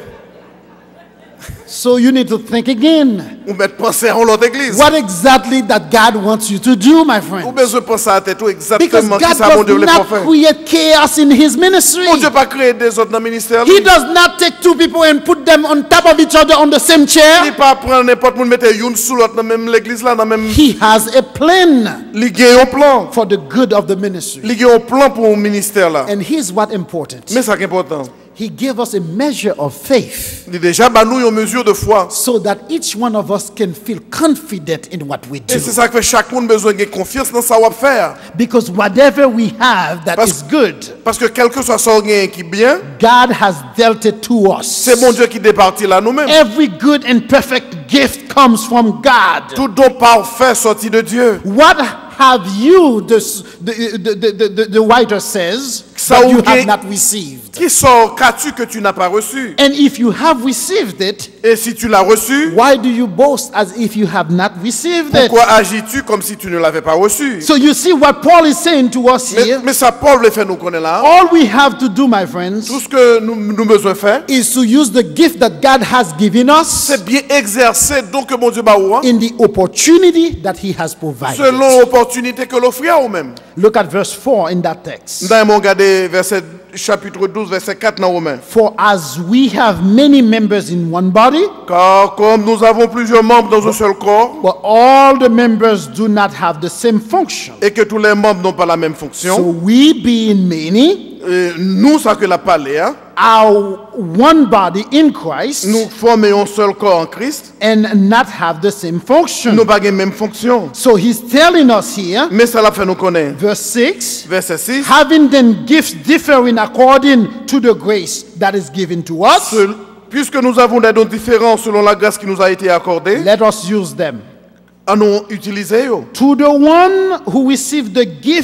So you need to think again. Vous mettez penser à l'autre église. What exactly that God wants you to do, my Vous friend? avez besoin de penser à la tête Because exactement qui God ça mon Dieu does voulait not faire. create chaos in His ministry. Mon Dieu pas créé des autres dans le ministère. He does not take two people and put them on top of each other on the same Il chair. ne pas prendre n'importe où mettre une sous l'autre dans même l'église là dans même. He has a plan Il y a un plan. for the good of the ministry. Il y a un plan pour le ministère là. And here's what important. Mais ça qui est important. He gave us a measure of faith Il déjà bah nous une mesure de foi. so that each one of us can feel confident in what we Et do. c'est ça que fait chaque monde besoin de confiance dans ça va faire. Because whatever we have that Parce- is good, Parce que quel que soit son gain qui est bien, God has dealt it to us. c'est mon Dieu qui départit là nous-mêmes. Every good and perfect gift comes from God. Tout don parfait sorti de Dieu. What have you, the, the, the, the, the, the writer says, Ça that you ou have gain- not received? Qui sort qu'as-tu que tu n'as pas reçu? And if you have received it, Et si tu l'as reçu, why do you boast as if you have not received it? pourquoi agis-tu comme si tu ne l'avais pas reçu? So you see what Paul is saying to us Mais, here. mais ça, Paul le fait nous connaître là. All we have to do, my friends, Tout ce que nous, nous besoin faire, is to use the gift that God has given us c'est bien exercer donc que mon Dieu bah ou, hein, in the opportunity that He has provided. selon l'opportunité que l'offre à vous-même. Look at verse four in that text. Dans mon regardez verset chapitre douze verset quatre dans Romains. For as we have many members in one body, Car comme nous avons plusieurs membres dans un seul corps but all the members do not have the same function. et que tous les membres n'ont pas la même So fonction, we being many, euh, nous ça que la parlé, hein, are one body in Christ nous formons un seul corps en Christ, and not have the same function. nous pas la même fonction. So he's telling us here, Mais ça l'a fait nous connaître. verse six, Verset six. having then gifts differing according to the grace that is given to us, Seul- Puisque nous avons des dons différents selon la grâce qui nous a été accordée, let us use them. à nous utiliser. yo. To the one who received the gift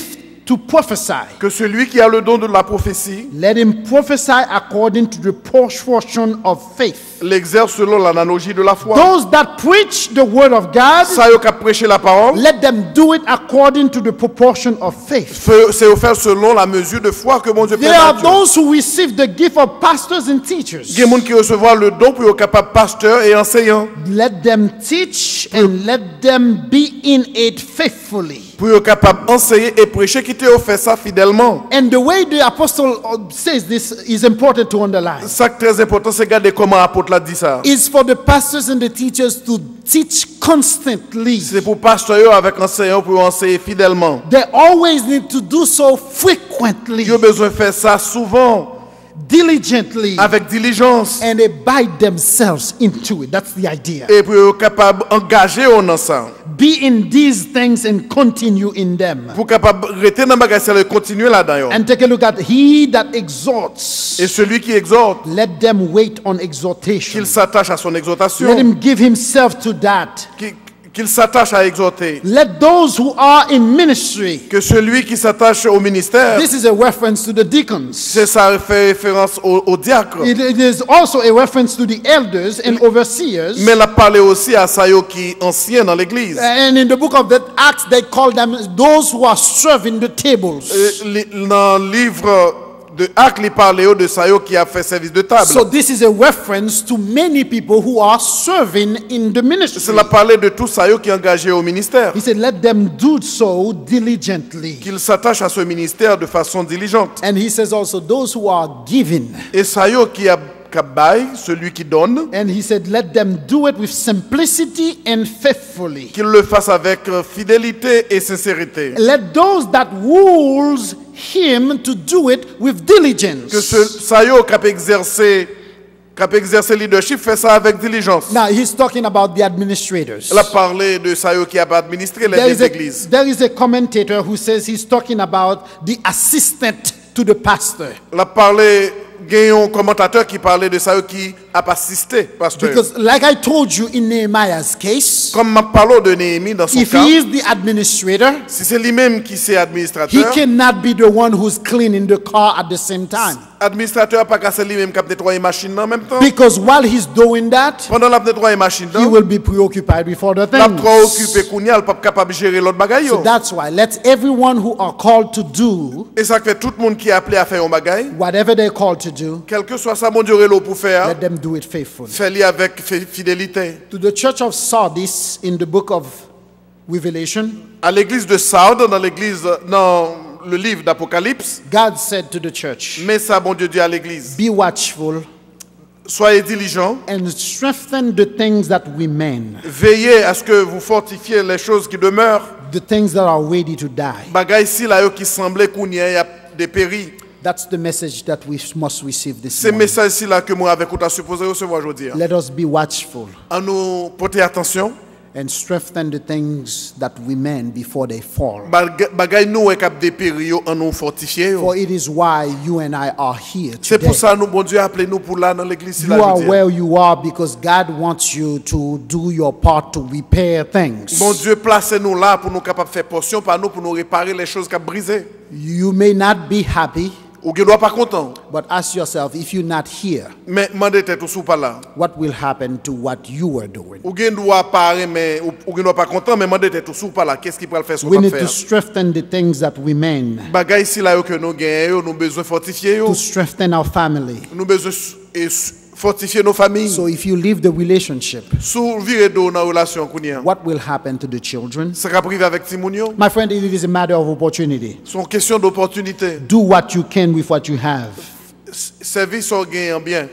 to prophesy, que celui qui a le don de la prophétie let him prophesy according to the portion of faith. l'exerce selon l'analogie de la foi. Those that preach the word of God, Ça yo qui a prêché la parole, let them do it according to the proportion of faith. fe- c'est offert selon la mesure de foi que mon Dieu There are permet. those who receive the gift of pastors and teachers. Il y a des gens qui recevoir le don pour être capable pasteur et enseignant, Let them teach and let them be in it faithfully. pour être capable enseigner et prêcher qui t'a offert ça fidèlement. And the way the apostle uh, says this is important to underline. Ça qui est très important, c'est regarder comment l'apôtre l'a dit ça. Is for the pastors and the teachers to teach constantly. C'est pour pasteur avec enseignant pour enseigner fidèlement. They always need to do so frequently, Ils ont besoin de faire ça souvent, diligently, avec diligence, and they bind themselves into it. That's the idea. et pour être capable d'engager dans ça. Be in these things and continue in them. Pour capable rester dans le bagage et continuer là-dedans. And take a look at he that exhorts. Et celui qui exhorte, Let them wait on exhortation. qu'il s'attache à son Let exhortation, him give himself to that. qu'il qu'il s'attache à exhorter. Let those who are in ministry. Que celui qui s'attache au ministère, This is a reference to the deacons. c'est ça fait référence au, au diacre. It, it is also a reference to the elders and overseers. Mais il a parlé aussi à ça yo qui ancien dans l'église. And in the book of the Acts, they call them those who are serving the tables. Euh, li- Dans le livre de Actes, il parlait de ça yo qui a fait service de table. So this is a reference to many people who are serving in the ministry. Cela parlait de tout ça yo qui est engagé au ministère. He said, let them do so diligently. Qu'il s'attache à ce ministère de façon diligente. And he says also, those who are giving. Et ça yo qui a kabaï, celui qui donne, And he said, let them do it with simplicity and faithfully. qu'il le fasse avec euh, fidélité et sincérité. Let those that rules him to do it with diligence. Que ce ça yo qui a exercé qui a exercé leadership fait ça avec diligence. Now he's talking about the administrators. Elle a parlé de ça yo qui a administré There les is, a, églises. there is a commentator who says he's talking about the assistant to the pastor. Elle a parlé un commentateur qui parlait de ça yo qui a assisté pasteur. Because like I told you in Nehemiah's case, Comme m'a parlé de Néhémie dans son if cas, he is the administrator, si c'est lui-même qui c'est he administrateur, cannot be the one who's cleaning the car at the same time. administrateur pas qu'à c'est lui-même qui a nettoyé machine en même temps. Because while he's doing that, Pendant la nettoyer machine he will be preoccupied with other la trop things. occupé kounya, elle pas capable de gérer l'autre bagaille So yo. that's why let everyone who are called to do Et ça fait tout le monde qui est appelé à faire un bagaille, whatever they're called to do, quel que soit ça mon Dieu relo pour faire, let them do it faithfully. fais-le avec fi- fidélité. To the church of Sardis in the book of Revelation, À l'église de Sardes, dans l'église dans le livre d'Apocalypse, God said to the church, mais ça bon Dieu dit à l'église, be watchful soyez diligents, and strengthen the things that remain, veillez à ce que vous fortifiez les choses qui demeurent. the things that are ready to die. Bagaille si là yo qui semblait kounya y a des péris. That's the message that we must receive this C'est morning. message si là que moi avec ou t'as supposé recevoir aujourd'hui. Let us be watchful À nous porter attention. and strengthen the things that remain before they fall. Bag- Bagay nou e kap deperi yo an nou fortifiye yo. For it is why you and I are here C'est today. pour ça nous bon Dieu appelé nous pour là dans l'église si You la are je dis. where you are because God wants you to do your part to repair things. Bon Dieu place nous là pour nous capable faire portion par nous pour nous réparer les choses qui ont brisé. You may not be happy, Ou qui doit pas content. but ask yourself, if you're not here, Mais mandez tête ou sous pas là. what will happen to what you were doing? Ou qui doit pas mais ou ou qui doit pas content mais mandez tête ou sous pas là. Qu'est-ce qu'il peut faire ce We qu'on need va to faire? strengthen the things that remain, Bagay si là yo que nous gagnons yo, nous besoin fortifier yo. to strengthen our family. Nous besoin s- et s- fortifier nos familles. So if you leave the relationship, Sous virer d'eau dans relation kounya. what will happen to the children? Ça va priver avec Timon yo. My friend, it is a matter of opportunity. C'est une question d'opportunité. Do what you can with what you have. Service sont gagnant bien.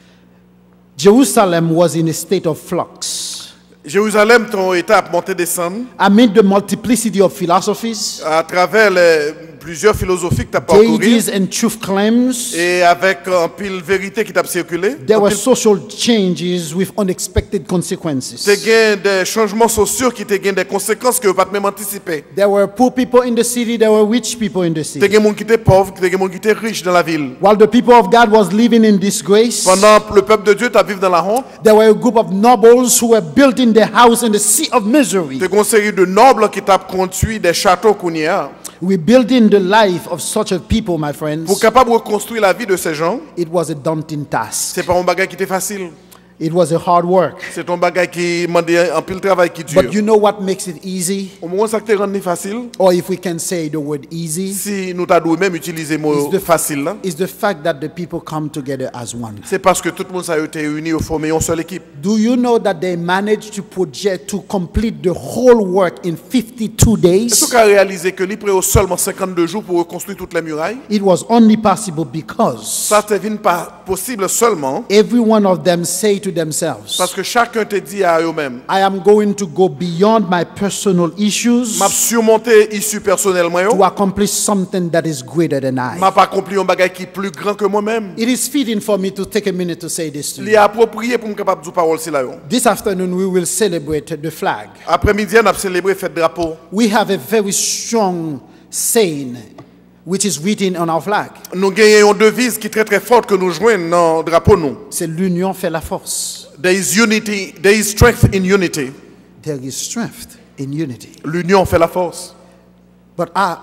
Jerusalem was in a state of flux. Jérusalem, ton étape montée descendre Amid the multiplicity of philosophies, à travers les, plusieurs philosophies que tu as parcourues deities, and truth claims, et avec un pile vérité qui t'a circulé. there Un were pile- social changes with unexpected T'es consequences. gain des changements sociaux qui te gain des conséquences que vous pas même anticiper. There were poor people in the city, there were rich people in the T'es city. gain monde qui était pauvre, t'es gain monde qui était riche dans la ville. While the people of God was living in disgrace, Pendant le peuple de Dieu t'a vivre dans la honte, there were a group of nobles who were building their house in the sea of misery. t'es une série de nobles qui t'a construit des châteaux qu'on y a. Rebuilding the life of such a people, my friends, Pour capable de reconstruire la vie de ces gens, it was a daunting task. c'est pas un bagage qui était facile. It was a hard work. C'est un bagage qui demandait un pile travail qui dure. But you know what makes it easy? Au moment où ça te rend facile, Or if we can say the word easy, si nous t'avons même utilisé le mot Is the- facile là, is the fact that the people come together as one. c'est parce que tout le monde a été réuni au former une seule équipe. Do you know that they managed to project to complete the whole work in fifty-two Est-ce days? qu'on a réalisé que l'I P R E A seulement cinquante-deux jours pour reconstruire toutes les murailles? It was only possible because Ça n'est pas possible seulement every one of them say to themselves, parce que chacun te dit à eux-mêmes, I am going to go beyond my personal issues m'a surmonté issu personnel moi to yo, accomplish something that is greater than I. m'a pas accompli un bagage qui est plus grand que moi-même. It is fitting for me to take a minute to say this to Il est you. approprié pour me capable de dire parole si là yo. This afternoon we will celebrate the flag. Après-midi, on a célébré fête drapeau. We have a very strong saying which is written on our flag. Nous gagnons une devise qui est très très forte que nous joignons dans le drapeau nous. C'est l'union fait la force. There is unity, there is strength in unity. There is strength in unity. L'union fait la force. But I,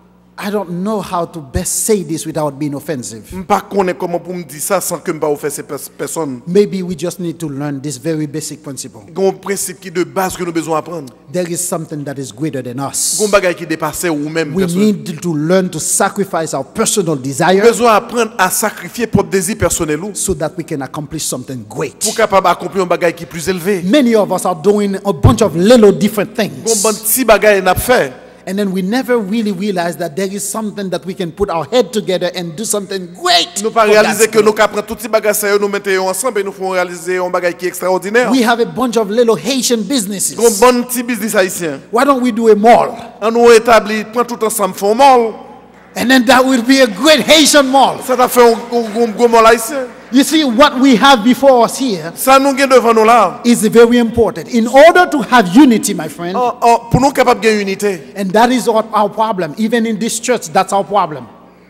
I don't know how to best say this without being offensive. Je ne sais pas comment pour me dire ça sans que je ne pas offenser personne. Maybe we just need to learn this very basic principle. Il y a un principe qui est de base que nous avons besoin d'apprendre. There is something that is greater than Il y a un us. bagage qui dépasse ou même We personne. need to learn to sacrifice our personal Nous desires avons besoin d'apprendre à sacrifier propre désir personnel ou so that we can accomplish something great. pour capable d'accomplir un bagage qui est plus élevé. Many of us are doing a bunch of little different Il y a things. un petit bagage qu'on a fait. And then we never really realize that there is something that we can put our head together and do something great. Nous pas for God's réaliser que glory. nous apprenons tout petit bagage ça nous mettons ensemble et nous faisons réaliser un bagage qui est extraordinaire. We have a bunch of little Haitian businesses. Un bon petit business haïtien. Why don't we do a mall? On nous établit, prend tout ensemble, font mal. And then that will be a great Haitian mall. Ça t'a fait un un- un gros mal haïtien. You see, what we have before us here Ça nous gagne devant nous là. is very important. In order to have unity, my friend, En- en- pour nous capables de gagner unité. and that is our, our problem. Even in this church, that's our problem.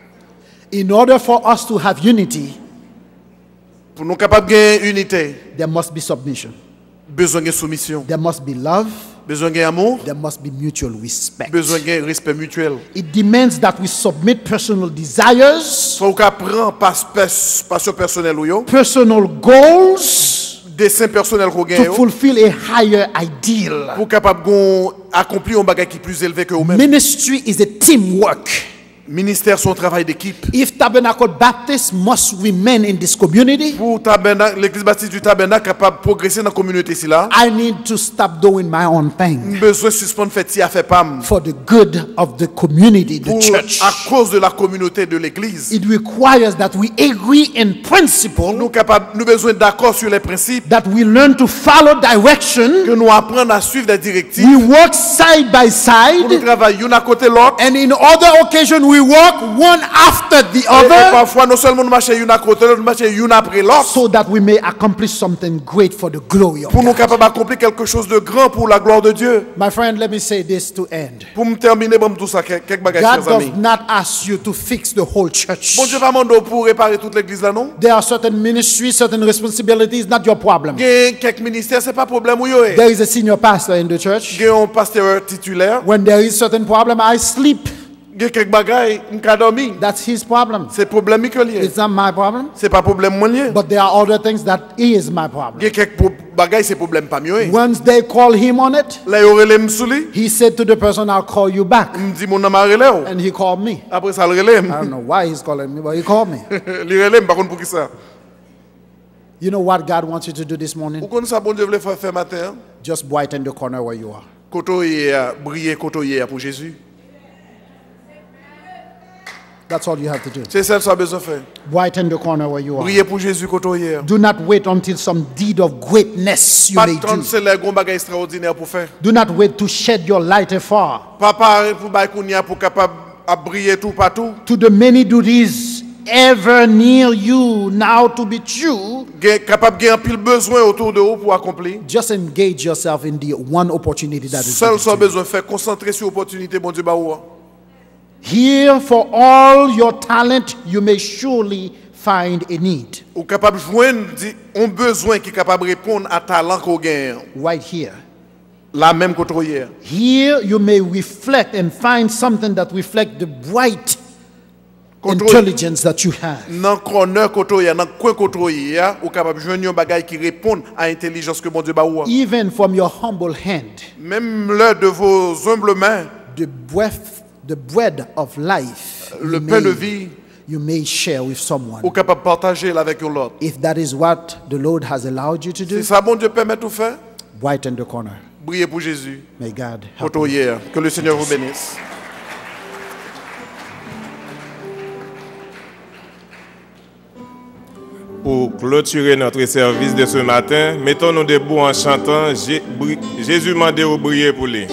In order for us to have unity, Pour nous capables de gagner unité, there must be submission. besoin de soumission, There must be love. besoin de amour, There must be mutual respect. besoin de respect mutuel. It demands that we submit personal desires, Faut qu'on prenne passion personnelle ou yo, personal goals dessin personnel qu'on to gagne yo, fulfill a higher ideal. pour capable d'accomplir un bagage qui est plus élevé que vous-même. Ministry is a teamwork. Ministère son travail d'équipe. If Tabernacle Baptist must remain in this community, Pour tabernacle, l'église baptiste du tabernacle capable de progresser dans la communauté ici là, I need to stop doing my own thing besoin de suspendre fait si à fait pam. for the good of the community, the Pour, church. à cause de la communauté de l'église. It requires that we agree in principle, Nous capables, nous besoin d'accord sur les principes, that we learn to follow direction, que nous apprenons à suivre des directives. we work side by Pour nous side, travailler une à côté de l'autre. and in other occasions we work one after the Et, et other, parfois, non seulement nous marchons une à côté de l'autre, nous marchons une après l'autre. so that we may accomplish something great for the glory of Pour nous God. capables d'accomplir quelque chose de grand pour la gloire de Dieu. My friend, let me say this to end. Pour me terminer, bon, tout ça, quelques bagages, God chers does amis. not ask you to fix the whole church. Bon Dieu va demander pour réparer toute l'église là, non? There are certain ministries, certain responsibilities, not your problem. Il y a quelques ministères, c'est pas problème où yo est. There is a senior pastor in the church. Il y a un pasteur titulaire. When there is certain problem, I sleep. Il y a quelques bagages, un cas dormi. That's his problem. C'est problème que lié. It's not my problem. C'est pas problème moi lié. But there are other things that is my Il y problem. a quelques pro- bagages, c'est problème pas mieux. Once they call him on it, Là, il y aurait les m'souli. he said to the person, I'll call you back. Il me dit mon nom a relé. ou. And he called me. Après ça, le relé. I don't know why he's calling me, but he called me. Le relé, par contre, pour qui ça? You know what God wants you to do this Vous morning? connaissez ça, bon Dieu voulait faire faire matin? hein? Just brighten the corner where you are. Koto hier, briller koto hier pour Jésus. That's all you have to do. C'est ça que ça a besoin de faire. Brighten the corner where you are. Briller pour Jésus koto hier. Do not wait until some deed of greatness you Pas may attendre do. c'est les gros bagages extraordinaires pour faire. Do not wait to shed your light afar. Pas pareil pour bailler kounia pour capable à briller tout partout. To the many duties ever near you now to be true, Gen- Capable de un pile besoin autour de vous pour accomplir. just engage yourself in the one opportunity that is Seul given sans to you. besoin de faire concentrer sur l'opportunité, bon Dieu, bah ou. Here, for all your talent, you may surely find a need. Ou capable de joindre di- un besoin qui est capable de répondre à talent qu'on gagne. Right here. la même côté hier. Here you may reflect and find something that reflects the bright Côté intelligence that you have. dans corner côté hier, dans coin côté hier, ou capable joindre un bagage qui répond à l'intelligence que bon Dieu ba ou. Even from your humble hand, Même l'heure de vos humbles mains, the breath, the bread of life, le you pain de may, vie, you may share with someone. ou capable partager avec l'autre. If that is what the Lord has allowed you to do, C'est ça bon Dieu permet tout faire. brighten the corner. Brillez pour Jésus. May God help Côté you. hier, que le Seigneur vous bénisse. Pour clôturer notre service de ce matin, mettons-nous debout en chantant Jé- bri- Jésus m'a dit de briller pour lui.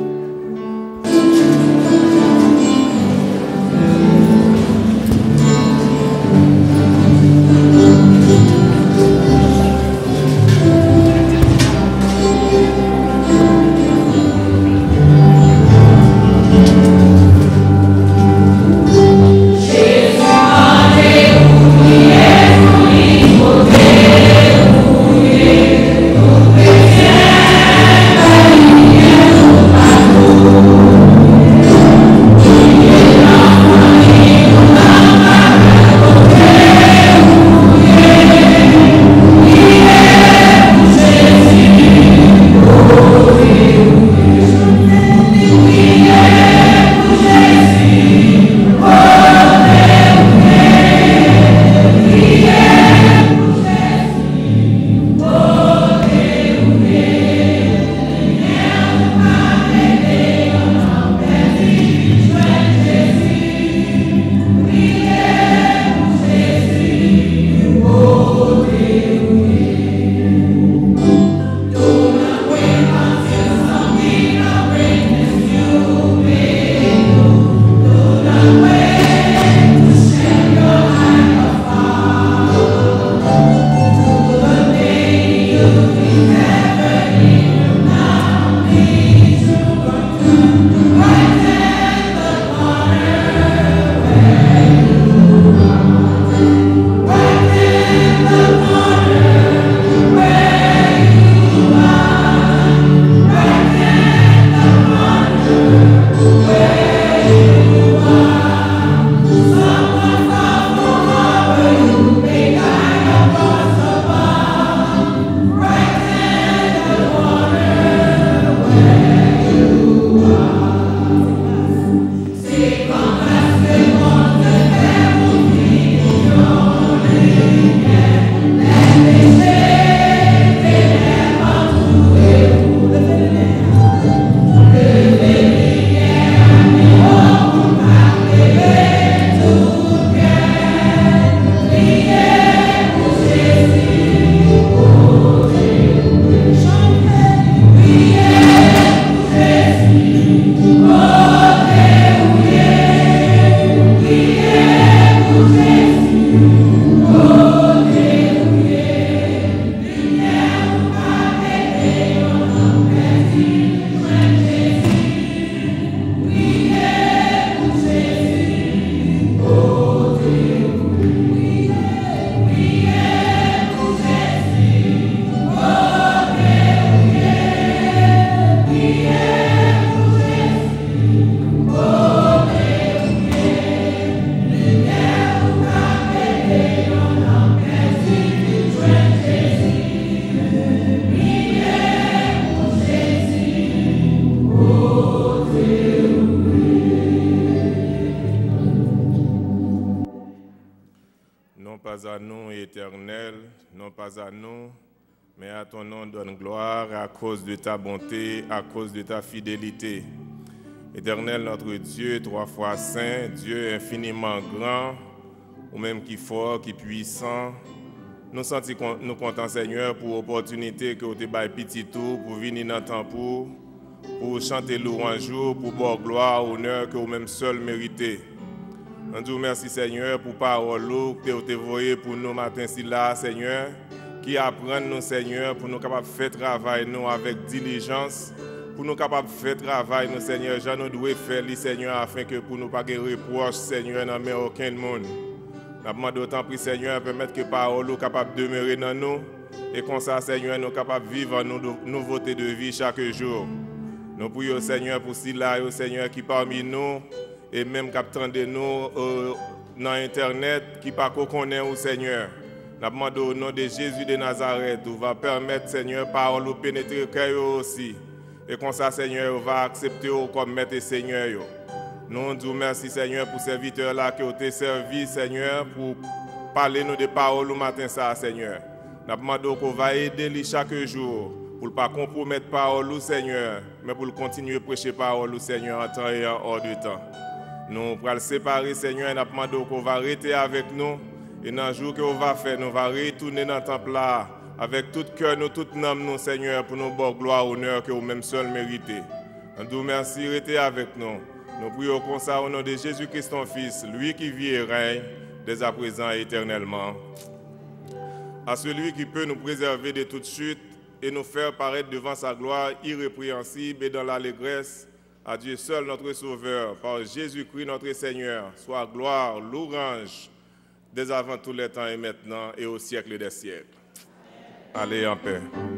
pas à nous, Éternel, non pas à nous, mais à ton nom donne gloire à cause de ta bonté, à cause de ta fidélité. Éternel, notre Dieu, trois fois saint, Dieu infiniment grand, ou même qui fort, qui puissant, nous sentons nous contents, Seigneur, pour l'opportunité que tu as petit tout, pour venir dans ton pour, pour chanter louange, pour boire gloire, honneur que vous-même seul méritez. On dit merci, Seigneur, pour parole que tu as envoyée pour nous matin si là, Seigneur, qui apprend nous, Seigneur, pour nous capables de faire travail nous avec diligence, pour nous capables de faire travail nous, Seigneur, j'en nous devons faire, Seigneur, afin que pour nous pas de reproche, Seigneur, dans mais aucun monde. Nous demandons d'autant plus, Seigneur, permettre que parole soit capable de demeurer dans nous, Et comme ça, Seigneur, nous sommes capables de vivre une nouveauté de vie chaque jour. Nous prions, Seigneur, pour cela, Seigneur, qui parmi nous, et même qui attendent nous euh, dans Internet, qui pas connaît au Seigneur. Nous demandons au nom de Jésus de Nazareth, où va permettre, Seigneur, parole de pénétrer le cœur aussi. Et comme ça, Seigneur, va accepter comme maître et Seigneur. Nous disons merci, Seigneur, pour ces serviteurs-là qui ont été servis, Seigneur, pour parler nous des paroles au matin, ça, Seigneur. Nous demandons qu'on va aider les chaque jour pour ne pas compromettre parole au Seigneur, mais pour continuer à prêcher parole au Seigneur en temps et en hors de temps. Nous pour le séparer, Seigneur, nous demandons qu'on va rester avec nous. Et dans le jour qu'on va faire, nous va retourner dans le temple là, avec tout cœur, nous, toute âme, nous, Seigneur, pour nous bonne gloire, honneur que vous-même seul méritez. Nous vous remercions, restez avec nous. Nous prions comme ça au nom de Jésus-Christ, ton Fils, lui qui vit et règne dès à présent et éternellement. À celui qui peut nous préserver de toute chute et nous faire paraître devant sa gloire irrépréhensible et dans l'allégresse, à Dieu seul notre Sauveur, par Jésus-Christ notre Seigneur, soit gloire, louange, dès avant tous les temps et maintenant et au siècle des siècles. Allez en paix.